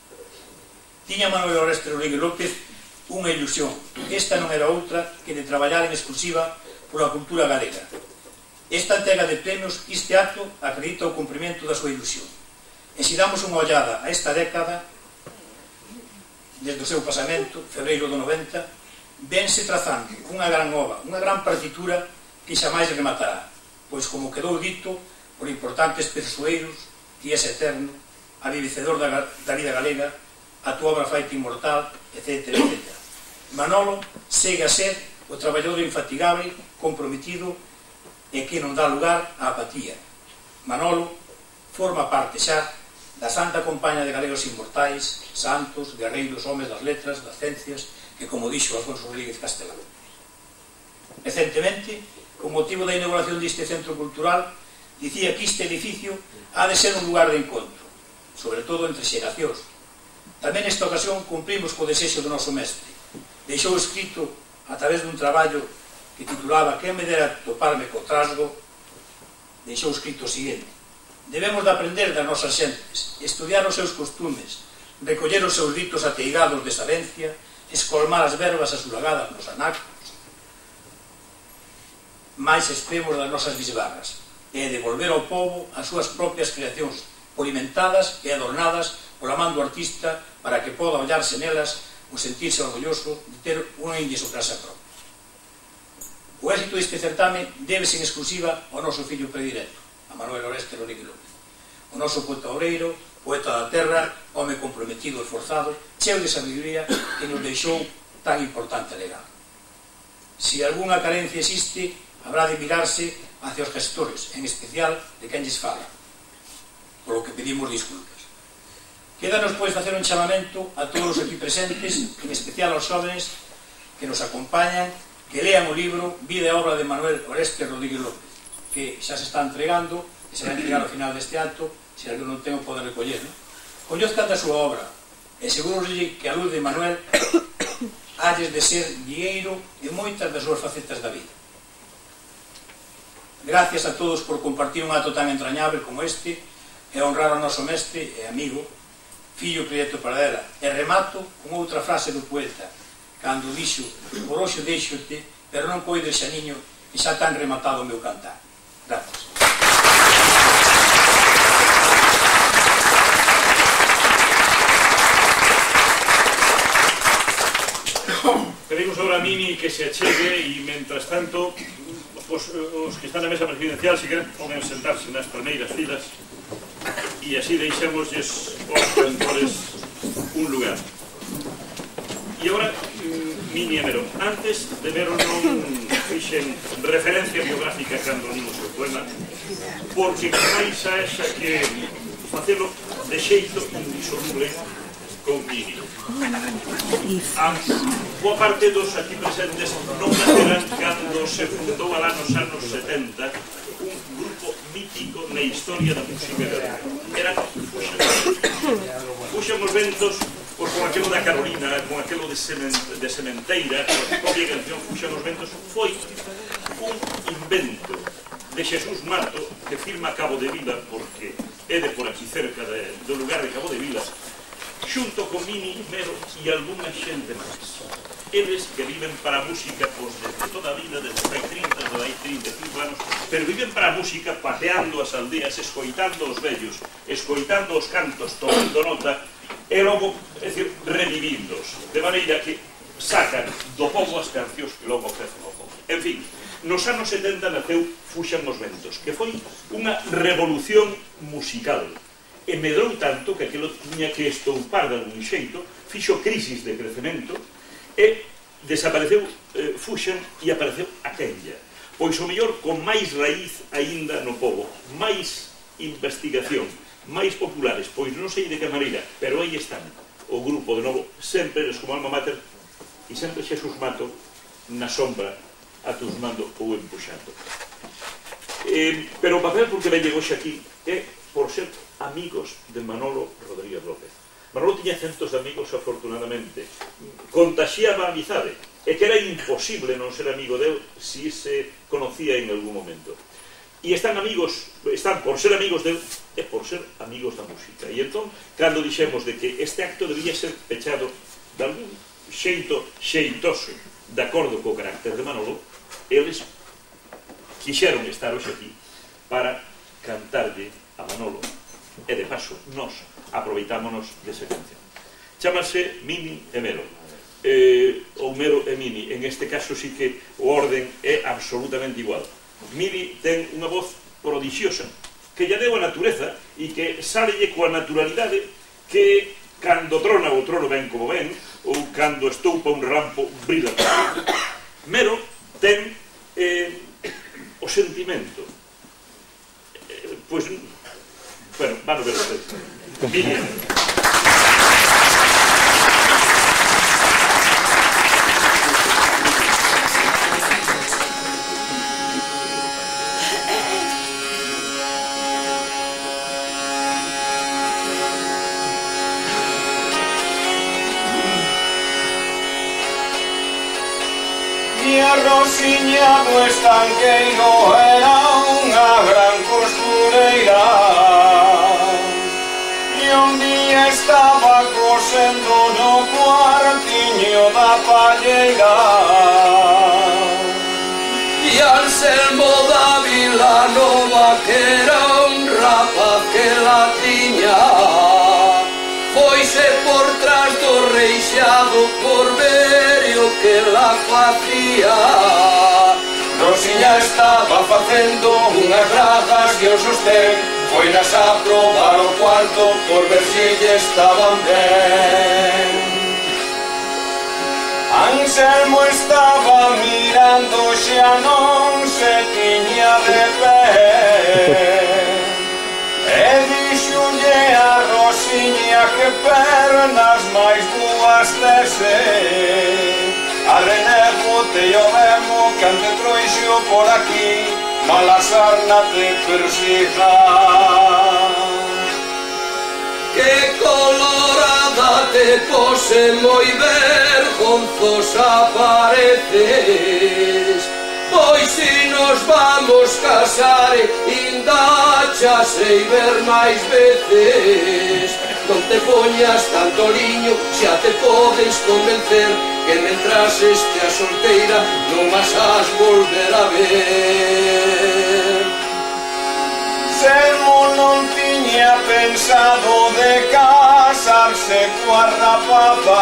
Tiña Manuel Rodríguez López unha ilusión, esta non era outra que de traballar en exclusiva pola cultura galega. Esta entrega de premios, este acto, acredita o cumprimento da súa ilusión. E se damos unha ollada a esta década, desde o seu pasamento, febreiro do 90, vense trazando unha gran obra, unha gran partitura que xa máis rematará, pois como quedou dito por importantes persoeiros, ti és eterno, a vivecedor da vida galega, a tua obra faita inmortal, etc. Manolo segue a ser o traballador infatigable, comprometido e que non dá lugar á apatía. Manolo forma parte xa da santa compaña de galegos inmortais, santos, guerreiros, homes das letras, das ciencias, que, como dixo Alfonso Rodríguez Castelán. Recentemente, con motivo da inauguración deste centro cultural, dicía que este edificio ha de ser un lugar de encontro, sobre todo entre xeracións. Tamén nesta ocasión cumprimos co desexo do noso mestre. Deixou escrito, a través dun traballo que titulaba "Quen me dera toparme co trasgo", deixou escrito o seguinte: debemos de aprender das nosas xentes, estudiar os seus costumes, recoller os seus ditos ateigados de sabencia, escolmar as verbas asulagadas nos anacos, máis extremos das nosas bisbarras, e devolver ao povo as súas propias creacións, polimentadas e adornadas pola man do artista, para que poda ollarse nelas ou sentirse orgulloso de ter unha idiosincrasia propia. O éxito deste certame débese en exclusiva ao noso fillo predilecto, a Manuel Oreste Rodríguez López, o noso poeta obreiro, poeta da terra, home comprometido e esforzado, cheo de sabiduría, que nos deixou tan importante legado. Se algunha carencia existe, habrá de mirarse hacia os gestores, en especial de quen lles fala, polo que pedimos disculpas. Quédanos, pois, facer un chamamento a todos os aquí presentes, en especial aos jóvenes que nos acompañan, que lean o libro Vida e obra de Manuel Oreste Rodríguez López, que xa se está entregando, e se vai entregar ao final deste acto, se algún non ten o poder recoller. Coñezcan da súa obra, e seguroslle que a luz de Manuel halles de ser guieiro en moitas das súas facetas da vida. Gracias a todos por compartir un acto tan entrañable como este, e honrar ao noso mestre e amigo, fillo predilecto Paradela. E remato con outra frase do poeta, cando dixo: por hoxe deixote, pero non coides xa niño, e xa tan rematado o meu cantar. Gracias. Pedimos agora a Mini que se achegue e, mentras tanto, os que están na mesa presidencial, se queren, poden sentarse nas primeiras filas e así deixémoslles aos cantores un lugar. E agora, Mini e Mero, antes de Mero non fixen referencia biográfica cando limos o poema, porque máis a esa que facelo de xeito indisoluble con Mini. A boa parte dos aquí presentes non nacerán cando se fundou alá nos anos 70 un grupo mítico na historia da música galega. Eran Fuxan os ventos, con aquelo da Carolina, con aquelo de Sementeira, con a propia canción Fuxan os ventos, foi un invento de Xesús Mato, que firma Cabo de Vila, porque é de por aquí cerca do lugar de Cabo de Vila, xunto con Mini, Mero e algunha xente máis. Eles que viven para a música desde toda a vida, desde hai 35 anos, pero viven para a música pateando as aldeas, escoitando os vellos, escoitando os cantos, tomando nota, e logo, é dicir, revivindos, de maneira que sacan do povo as cancións que logo crecen ao povo. En fin, nos anos 70 naceu Fuxan os ventos, que foi unha revolución musical, e medrou tanto que aquilo tiña que estoupar de algún xeito, fixo crisis de crecemento, e desapareceu Fuxan e apareceu aquella. Pois o mellor con máis raíz aínda no povo, máis investigación, máis populares, pois non sei de que maneira, pero aí están, o grupo de novo, sempre eles como alma mater, e sempre Xesús Mato na sombra, atusmando ou empuxando. Pero o papel porque ven hoxe aquí é por ser amigos de Manolo Rodríguez López. Manolo tiña centos de amigos, afortunadamente. Contaxiaba a amizade, e que era imposible non ser amigo dele si se conocía en algún momento. E están por ser amigos dele e por ser amigos da música. E entón, cando dixemos de que este acto debía ser pechado de algún xeito xeitoso, de acordo co carácter de Manolo, eles quixeron estar hoxe aquí para cantarlle a Manolo, e de paso, nós aproveitámonos desa canción. Chámase Mini e Mero, ou Mero e Mini. En este caso sí que o orden é absolutamente igual. Mini ten unha voz prodigiosa que lle deu a natureza e que salelle coa naturalidade que cando trona o trono ben como ven, ou cando estoupa un rampo brila. Mero ten o sentimento. Pois, bueno, van a ver ustedes. Mini e Mero. Tiña Rosiña do estanqueiro, era unha gran costureira, e un día estaba cosendo no cuartiño da palleira. E Anselmo da Vila Nova, que era un rapaz que la tiña, foise por tras do reixado por ver o que la facía. Rosiña estaba facendo unhas bragas e o sostén, foi nas a probar o cuarto por ver se lle estaban ben. Anselmo estaba mirando, xa non se tiña de pé, e dixolle a Rosiña que pernas máis boas tese. Arrenégote e o vemo que ante troixo por aquí, mala sarna te persiga. Que colorada te pose, moi vergonzosa pareces, pois si nos vamos casar inda xa sei ver máis veces. Non te poñas tanto liño, xa te podes convencer que mentras estea solteira non vas a volver a ver. Selmo non tiña pensado de casarse coa rapapa,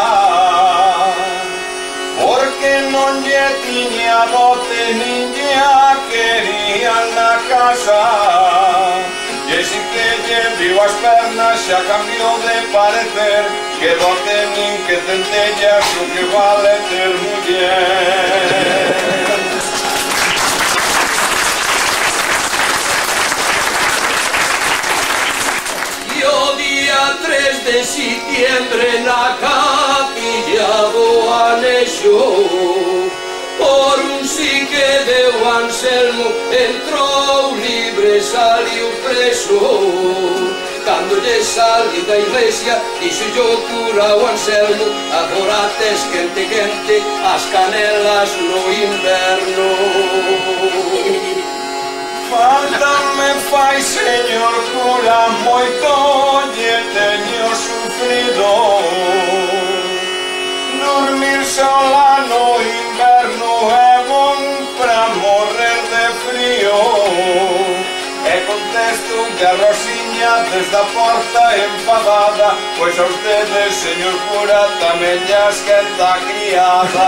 porque non lle tiña dote nin lle a querían na casa. E si que lle viu as pernas xa cambiou de parecer, que dote nin que centellas o que vale ter muller. E o día 3 de sitiembre na capilla do Anexo, por un sí que deu Anselmo, entrou libre, saliu preso. Cando lle saliu da iglesia, dixo yo cura o Anselmo, agora tes quente quente as canelas no inverno. Falta me fai, señor cura, moito lle teño sufrido, dormir sola no inverno é bon pra morrer de frío. E contesto que a Rosiña desde a porta enfadada, pois a ustedes, señor cura, tamén lle esquenta a criada.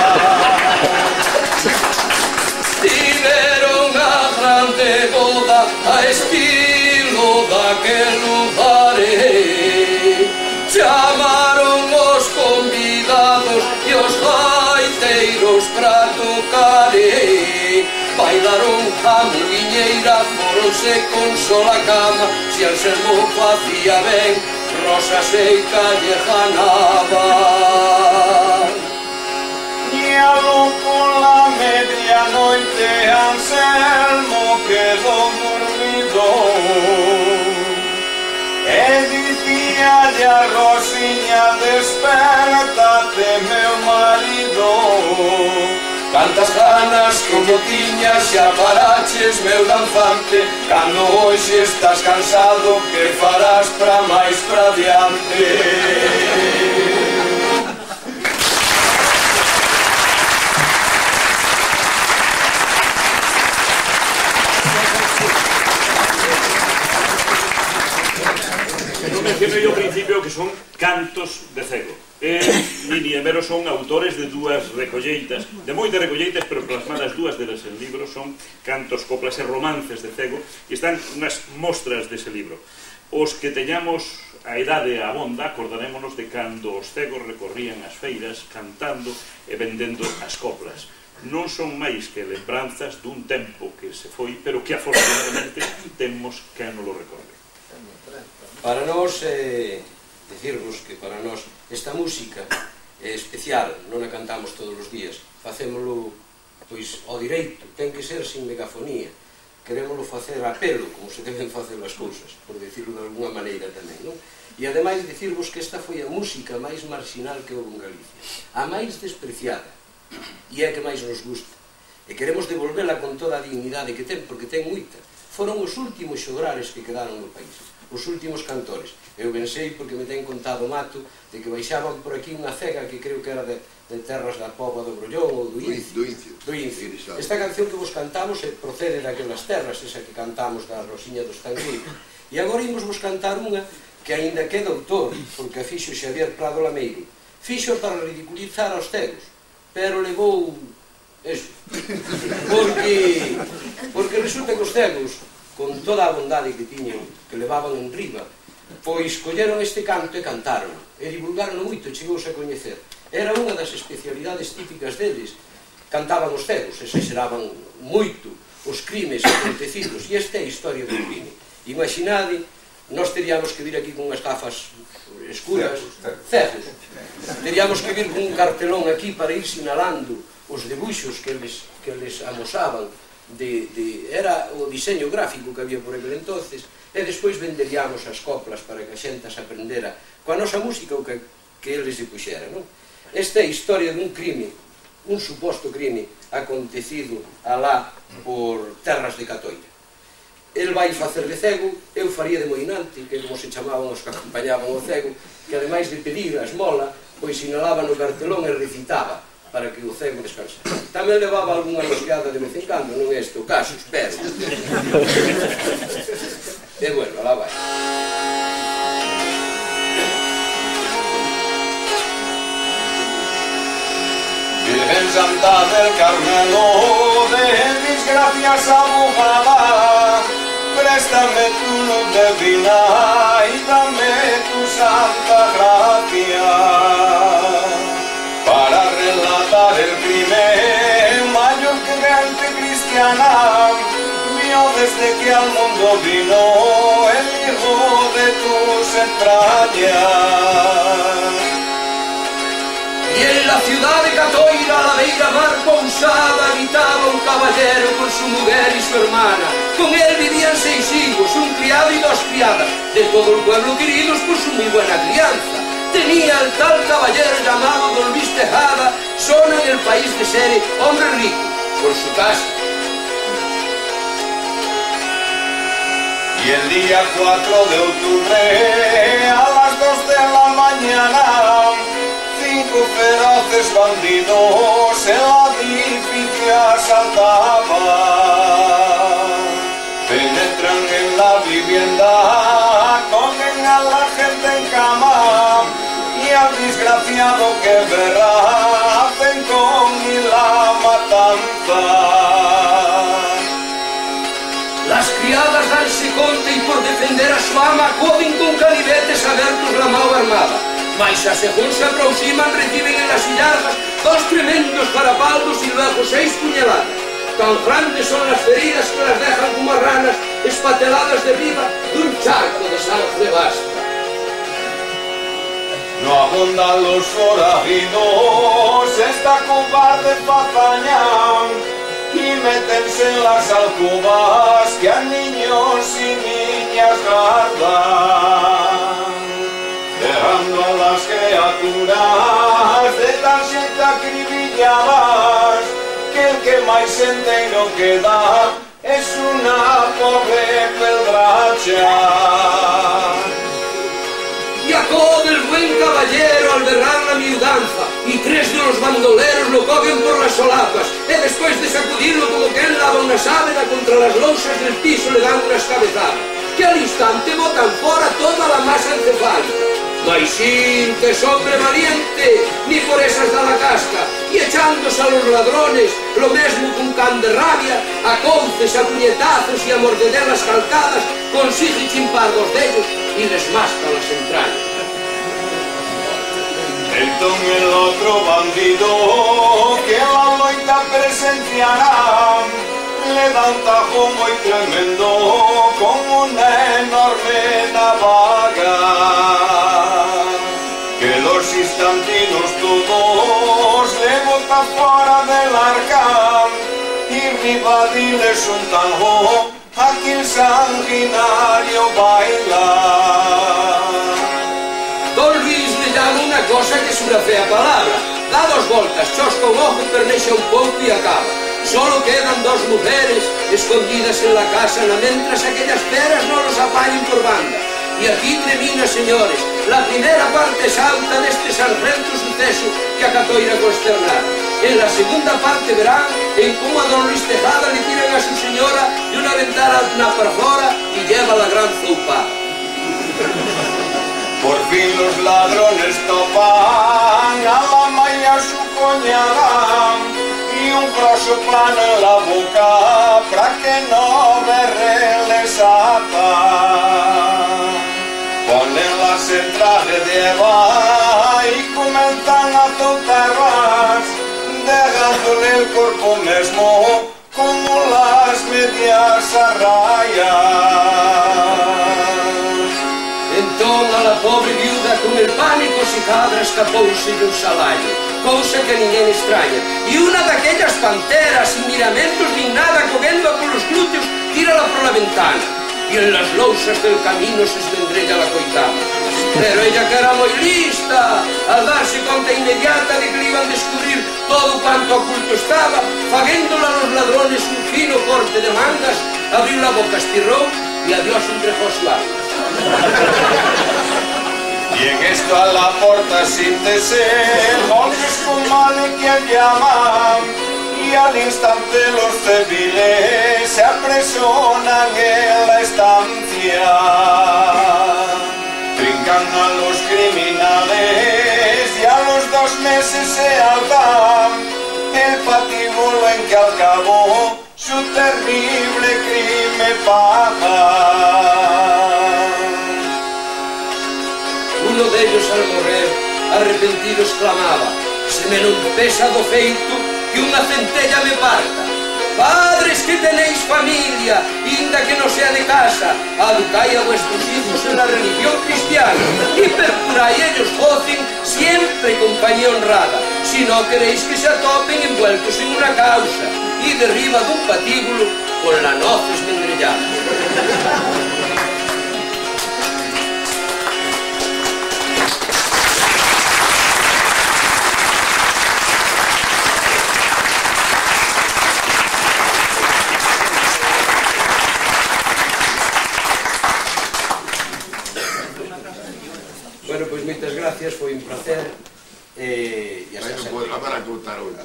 Tiveron a grande boda a estilo daquel lugares, chamaron os convidados e os gaiteiros pra tocare, bailaron a muiñeira, foronse con sola cama, si Anselmo facía ben, Rosa Seca lle ganaba. E alo pola medianoite Anselmo quedou dormido, e dicíalle a Rosiña, despértate meu marido, tantas ganas como tiñas xa paraches meu danzante, cando hoxe estás cansado que farás pra máis pra diante. Mencionei ao principio que son cantos de cego. Lini e Mero son autores de dúas recolleitas, de moitas recolleitas, pero plasmadas dúas delas en libros, son cantos, coplas e romances de cego, e están unhas mostras dese libro. Os que teñamos a idade abonda, acordarémonos de cando os cegos recorrían as feiras cantando e vendendo as coplas. Non son máis que lembranzas dun tempo que se foi, pero que afortunadamente temos que non lo recorde. Para nós, decirvos que para nós esta música é especial, non a cantamos todos os días, facémolo pois ao direito, ten que ser sin megafonía, querémolo facer a pelo, como se deben facer as cousas, por decirlo de alguna maneira tamén, non? E ademais dicirvos que esta foi a música máis marxinal que houve en Galicia, a máis despreciada, e é que máis nos gusta. E queremos devolvela con toda a dignidade que ten, porque ten moita. Foron os últimos xograres que quedaron no país, os últimos cantores. Eu pensei, porque me ten contado Mato, de que baixaban por aquí unha cega que creo que era de terras da Póvoa do Brollón ou do Incio. Esta canción que vos cantamos procede daquelas terras, esa que cantamos da Rosiña dos Tangueiros. E agora imos vos cantar unha que aínda que é doutor, porque a fixo Xavier Prado Lameiro. Fixo para ridiculizar aos cegos, pero levou eso, porque resulta que os cegos, con toda a bondade que tiñan, que levaban en riba, pois colleron este canto e cantaron, e divulgaron moito, chegouse a coñecer. Era unha das especialidades típicas deles. Cantaban os cegos, exageraban moito os crimes acontecidos, e esta é a historia do crime. Imaginade, nós teríamos que vir aquí con unhas gafas escuras, cegos. Teríamos que vir con un cartelón aquí para ir sinalando os debuxos que eles amosaban, era o diseño gráfico que había por aquel entonces, e despois venderíamos as coplas para que a xente se aprendera coa nosa música o que eles se puxera, non? Esta é a historia dun crime, un suposto crime acontecido alá por terras de Catoira. El vai facer de cego, eu faría de moinante, que como se chamaban os que acompañaban o cego, que ademais de pedir a esmola, pois sinalaba no cartelón e recitaba para que o cego descansara. Tamén levaba algunha losqueada de vez en cando, non é este o caso, espero. E bueno, alá vai. Virgen Santa del Carmelo, de desgracias abogada, préstame tu luz divina y dame tu santa gracia para relatar el crimen mayor que mente cristiana vio desde que al mundo vino el hijo de tus entrañas. Y en la ciudad de Catoira, a la beira mar Pousada, habitaba un caballero con su mujer y su hermana. Con él vivían 6 hijos, un criado y 2 criadas, de todo el pueblo queridos por su muy buena crianza. Tenía el tal caballero llamado Don Luis Tejada, sona en el país de Sere, hombre rico, por su casa. Y el día 4 de octubre, a las 2 de la mañana, 5 feroces bandidos el edificio asaltaban. Penetran en la vivienda, cogen a la gente en cama y al desgraciado que verá hacen con la matanza. Las criadas danse conta y por defender a su ama acuden con canivetes abiertos la mano armada. Mas a según se aproximan reciben en las sillargas 2 tremendos carapaldos y luego 6 puñaladas. Tan grandes son las feridas que las dejan como ranas espateladas de viva de un charco de sangre basta. No abundan los forajidos, esta cobarde pazaña, y métense en las alcobas que a niños y niñas guardan, dejando a las criaturas de tan gente acribilladas, que el que más entero queda es una pobre peldracha. Y acode el buen caballero al berrar la miudanza, y 3 de los bandoleros lo cogen por las solapas, y después de sacudirlo como que él lava una sábana contra las lousas del piso le dan unas cabezadas, que al instante botan fora toda la masa encefálica. No hay sin que es hombre valiente, ni por esas da la casca, y echándose a los ladrones, lo mesmo con can de rabia, a conces, a puñetazos y a mordederas calcadas, consigue chimpar 2 de ellos y les masca las entrañas. Entonces el otro bandido que la loita presenciará le da un tajo muy tremendo con una enorme navaja, que los instantinos todos le botan fuera del arca y rivadiles un tango aquí el sanguinario baila. Don Luis le llama una cosa que es una fea palabra, dá dos voltas, chosca un ojo, pernexa un pouco e acaba. Solo quedan dos mujeres escondidas en la casa, mientras aquellas feras no los apañen por banda. Y aquí termina, señores, la primera parte exalta deste sargento suceso que acató ir a consternar. En la segunda parte verán en cómo a don Luis Tejada le tiran a su señora de una ventana para fora y lleva la gran zoupada. Por fin los ladrones topan a la maña su coñada y un grosso pan en la boca para que no berre les ata. Ponen las entradas de Eva y comienzan a tocarlas, dejándole el cuerpo mismo como las medias a rayas. Entón a la pobre viuda con el pánico sicada escapouse de un salario, cousa que a ninguén extraña, e unha daquellas panteras sin miramentos nin nada coguendo por los glúteos tírala por la ventana y en las lousas del camino se esvendrella la coitada. Pero ella que era moi lista, al darse conta inmediata de que le iban a descubrir todo cuanto oculto estaba, faguéndola a los ladrones un fino corte de mangas, abriu la boca, espirrou y a Dios entregó su alma. Y en esto a la puerta síntese golpes con mano que llaman y al instante los civiles se apresonan en la estancia, trincan a los criminales y a los 2 meses se alzan el patíbulo en que al cabo su terrible crimen paga. Uno de ellos al morrer, arrepentido exclamaba: se me non pesa do feito que unha centella me parta. Padres que tenéis familia, inda que no sea de casa, educai a vuestros hijos en la religión cristiana y percurai ellos gocen siempre compañía honrada, si no queréis que se atopen envueltos en una causa y derriba de un patíbulo con la noz esmendrellada. Bueno, pois moitas gracias, foi un placer e hasta sempre. Bueno, pois para contar outra.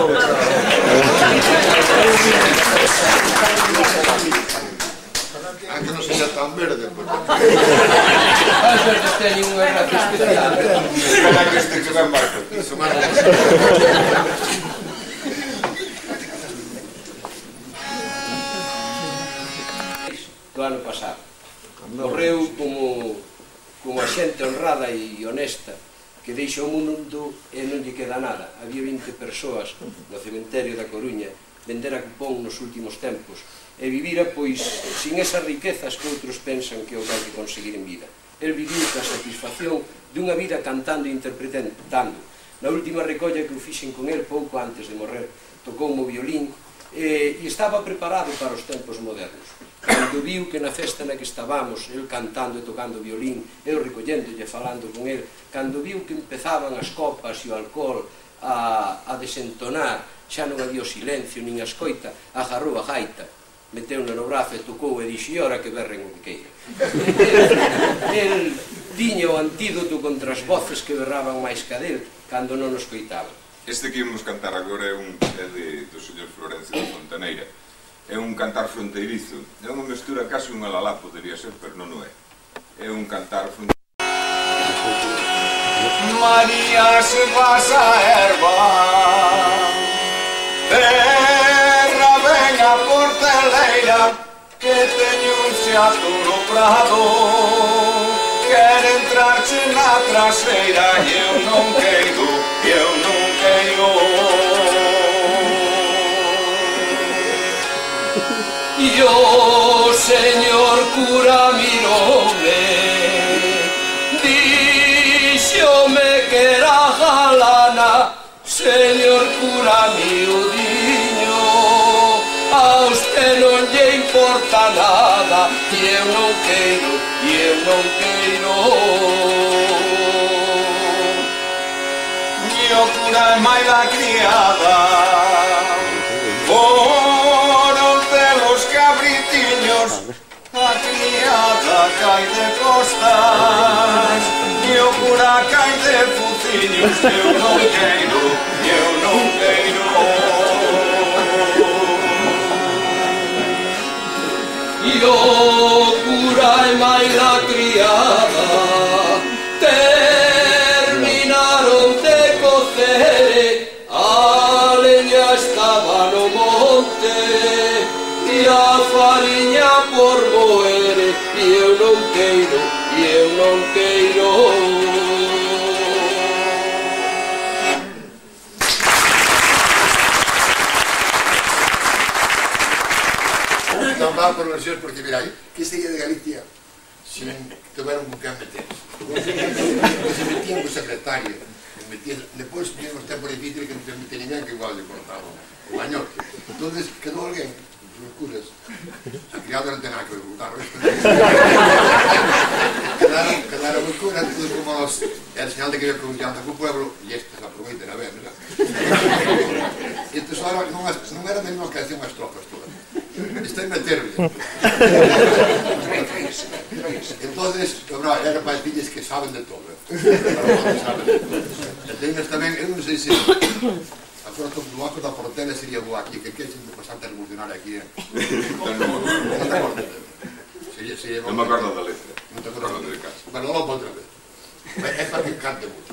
Que non sexa tan verde, porque... As verdes teñen unha gracia especial. Espera que este que ven máis petizo, máis do ano pasado. Morreu como a xente honrada e honesta que deixa o mundo e non lle queda nada. Había 20 persoas no cementerio da Coruña, vendera cupón nos últimos tempos e vivira, pois, sin esas riquezas que outros pensan que o que hai que conseguir en vida. El viviu ca satisfacción dunha vida cantando e interpretando. Na última recolla que o fixen con el pouco antes de morrer, tocou o violín e estaba preparado para os tempos modernos. Cando viu que na festa na que estábamos, el cantando e tocando violín, eu recolléndolle, falando con el, cando viu que empezaban as copas e o alcohol a desentonar, xa non había o silencio nin a escoita, agarrou a gaita, meteuna no brazo e tocou e dixo: ora que berren o que queira. El tiña o antídoto contra as voces que berraban máis ca del cando non nos coitaban. Este que íbamos cantar agora é do señor Florencio de Fontaneira. É un cantar fronteirizo. É unha mestura casi un alalá, podería ser, pero non o é. É un cantar fronteirizo. María se pasa erva, terra venga porteleira, que teño un xato no prado, quer entrarche na traseira, e eu non queiro, eu non queiro. Yo, señor cura, miróme, díxome que era galana, señor cura miudiño, a usted non lle importa nada, e eu non queiro, e eu non queiro. Yo cura e maila criada. Foron telos cabritiños, a criada cai de costas e o cura cai de fuciños. Eu non queiro, eu non queiro. E o cura e maila criada terminaron de cocer, a leña estaba no monte e a fariña por moer, e eu non queiro, e eu non queiro. Non va por versións porque, mira, que sería de Galicia sin tuveron con que meter. Se metían co secretario, depois tuvimos tempo difícil que non se metía ninguén, que igual lle cortaba o mañote. Entón, quedou alguén, os curas, a criada non ten nada que ver con carro, quedaron os curas, todos como os... Era señal de que había confianza co pueblo, e estes aproveiten a ver, non? E entón, ahora non eran de mesmas que hacían as tropas todas. Está en meterle. Entonces, era para decirles que saben de todo. Entonces tamén, eu non sei se a foto do arco da Portela sería boa aquí, que é bastante revolucionaria aquí. Non me acordo da letra. Non te acordo da letra. Bueno, non outra vez. É para que cante moito.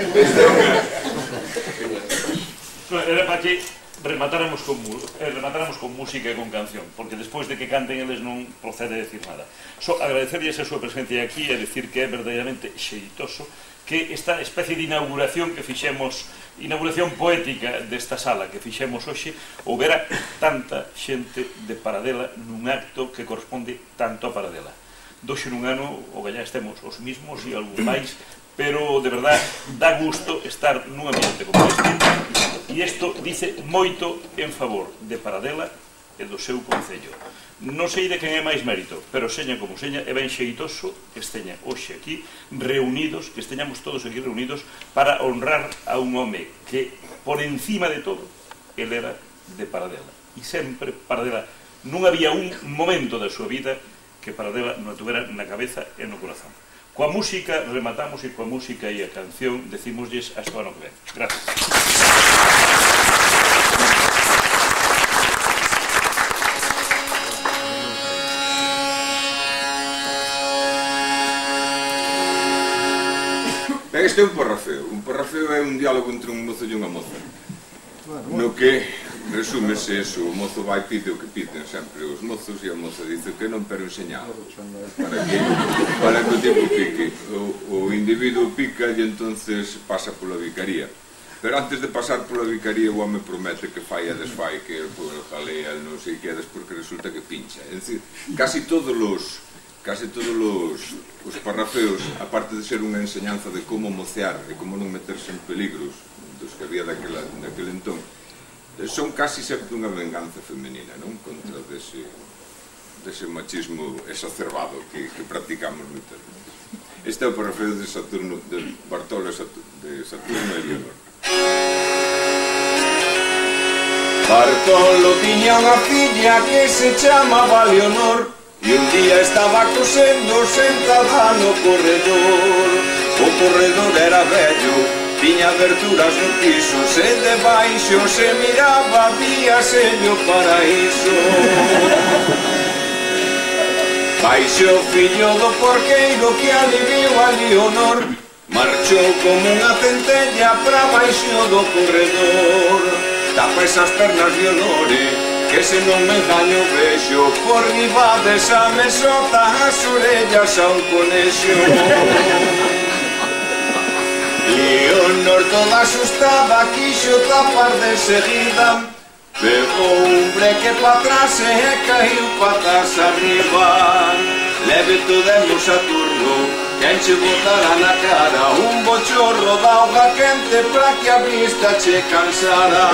Era para que rematáramos con música e con canción, porque despois de que canten eles non procede a decir nada. Só agradecerlles a súa presencia aquí e decir que é verdadeiramente xeitoso que esta especie de inauguración que fixemos, inauguración poética desta sala que fixemos hoxe, houbera tanta xente de Paradela nun acto que corresponde tanto a Paradela. Doxe nun ano, o gallá estemos os mismos e algún máis, pero de verdad dá gusto estar nun ambiente como este. E isto dice moito en favor de Paradela e do seu concello. Non sei de quen é máis mérito, pero seña como seña, é ben xeitoso que esteña hoxe aquí reunidos, que esteñamos todos aquí reunidos para honrar a un home que, por encima de todo, el era de Paradela. E sempre Paradela, non había un momento da súa vida que Paradela non tuvera na cabeza e no corazón. Coa música rematamos e coa música e a canción decimosles hasta o ano que ven. Gracias. Ben, este é un parrafeo. Un parrafeo é un diálogo entre un mozo e unha moza. No que resúmese eso, o mozo vai pide o que piden sempre os mozos e a moza dice que non pero enseñado para que o tipo pique. O individuo pica e entonces pasa pola vicaría, pero antes de pasar pola vicaría o home promete que fai e desfai, que el jalea, non sei que, despois que resulta que pincha. É dicir, casi todos os parrafeos, aparte de ser unha enseñanza de como mocear e como non meterse en peligros dos que había daquele entón, son casi sempre unha venganza femenina, non? Contra dese machismo exacerbado que practicamos moitas veces. Este é o parrafeo de Saturno, de Bartolo de Saturno e Leonor. Bartolo tiña unha filla que se chamaba Leonor, e un día estaba cosendo sentada no corredor. O corredor era vello, tiña aberturas no piso, se debaixo se miraba, víaselle o paraíso. Baixo o fillo do porqueiro que ali viu a Leonor, marchou como unha centella pra baixo do corredor. Tapa esas pernas Leonore, que se non me engaño vexo, por riba desa mesota as orellas a un conexo. Leonor toda asustada quixo tapar de seguida, pegou un breque pa atrás e caiu patas arriba. Leve demos Saturno, quen che botara na cara un bochorro da auga quente pra que a vista che cansara.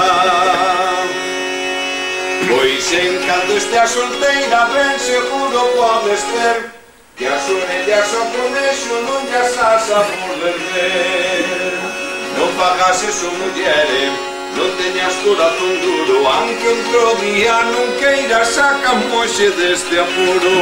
Pois en canto estea solteira ben seguro podes ter que as orellas ao conexo non llas has a volver ver. non fagas eso, muller, non teñas corazón duro, aunque outro día non queiras sacamos deste apuro.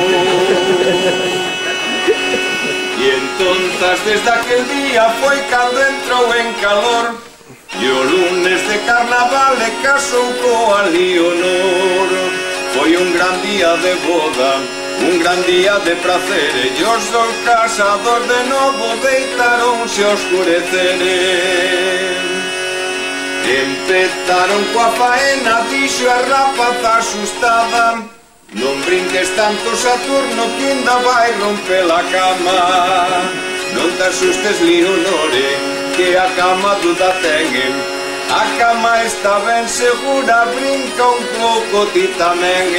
E entonces desde aquel día foi cando entrou en calor, e o lunes de carnaval e casou coa Leonor. Foi un gran día de boda, un gran día de prazer, e os dos casados de novo deitaronse a oscurecer. Empezaron coa faena, dixo a rapaza asustada, non brinques tanto, Saturno, que ainda vai romper a cama. Non te asustes, Leonore, que a cama duda ten, a cama está ben segura, brinca un pouco ti tamén.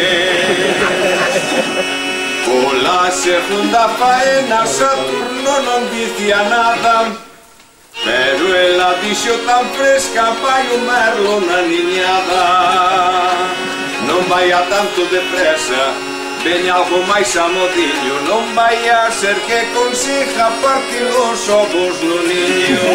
Pola segunda faena Saturno non dicía nada, pero ela dixo tan fresca, vai o merlo na niñada. Non vai a tanto depresa, veña algo máis amodiño, non vai a ser que consiga partir os ovos no niño.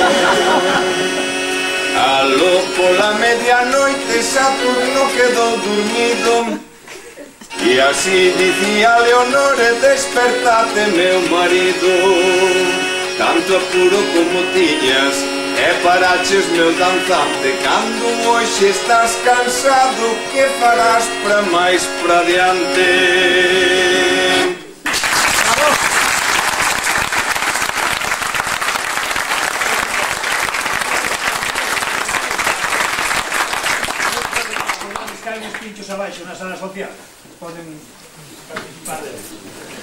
Aló pola medianoite Saturno quedou dormido, e así dicía Leonore, despertate meu marido. Tanto apuro como tiñas e paraches meu danzante, cando hoxe estás cansado, que farás para máis para diante? Caen os pinchos abaixo na sala social, poden participar deles.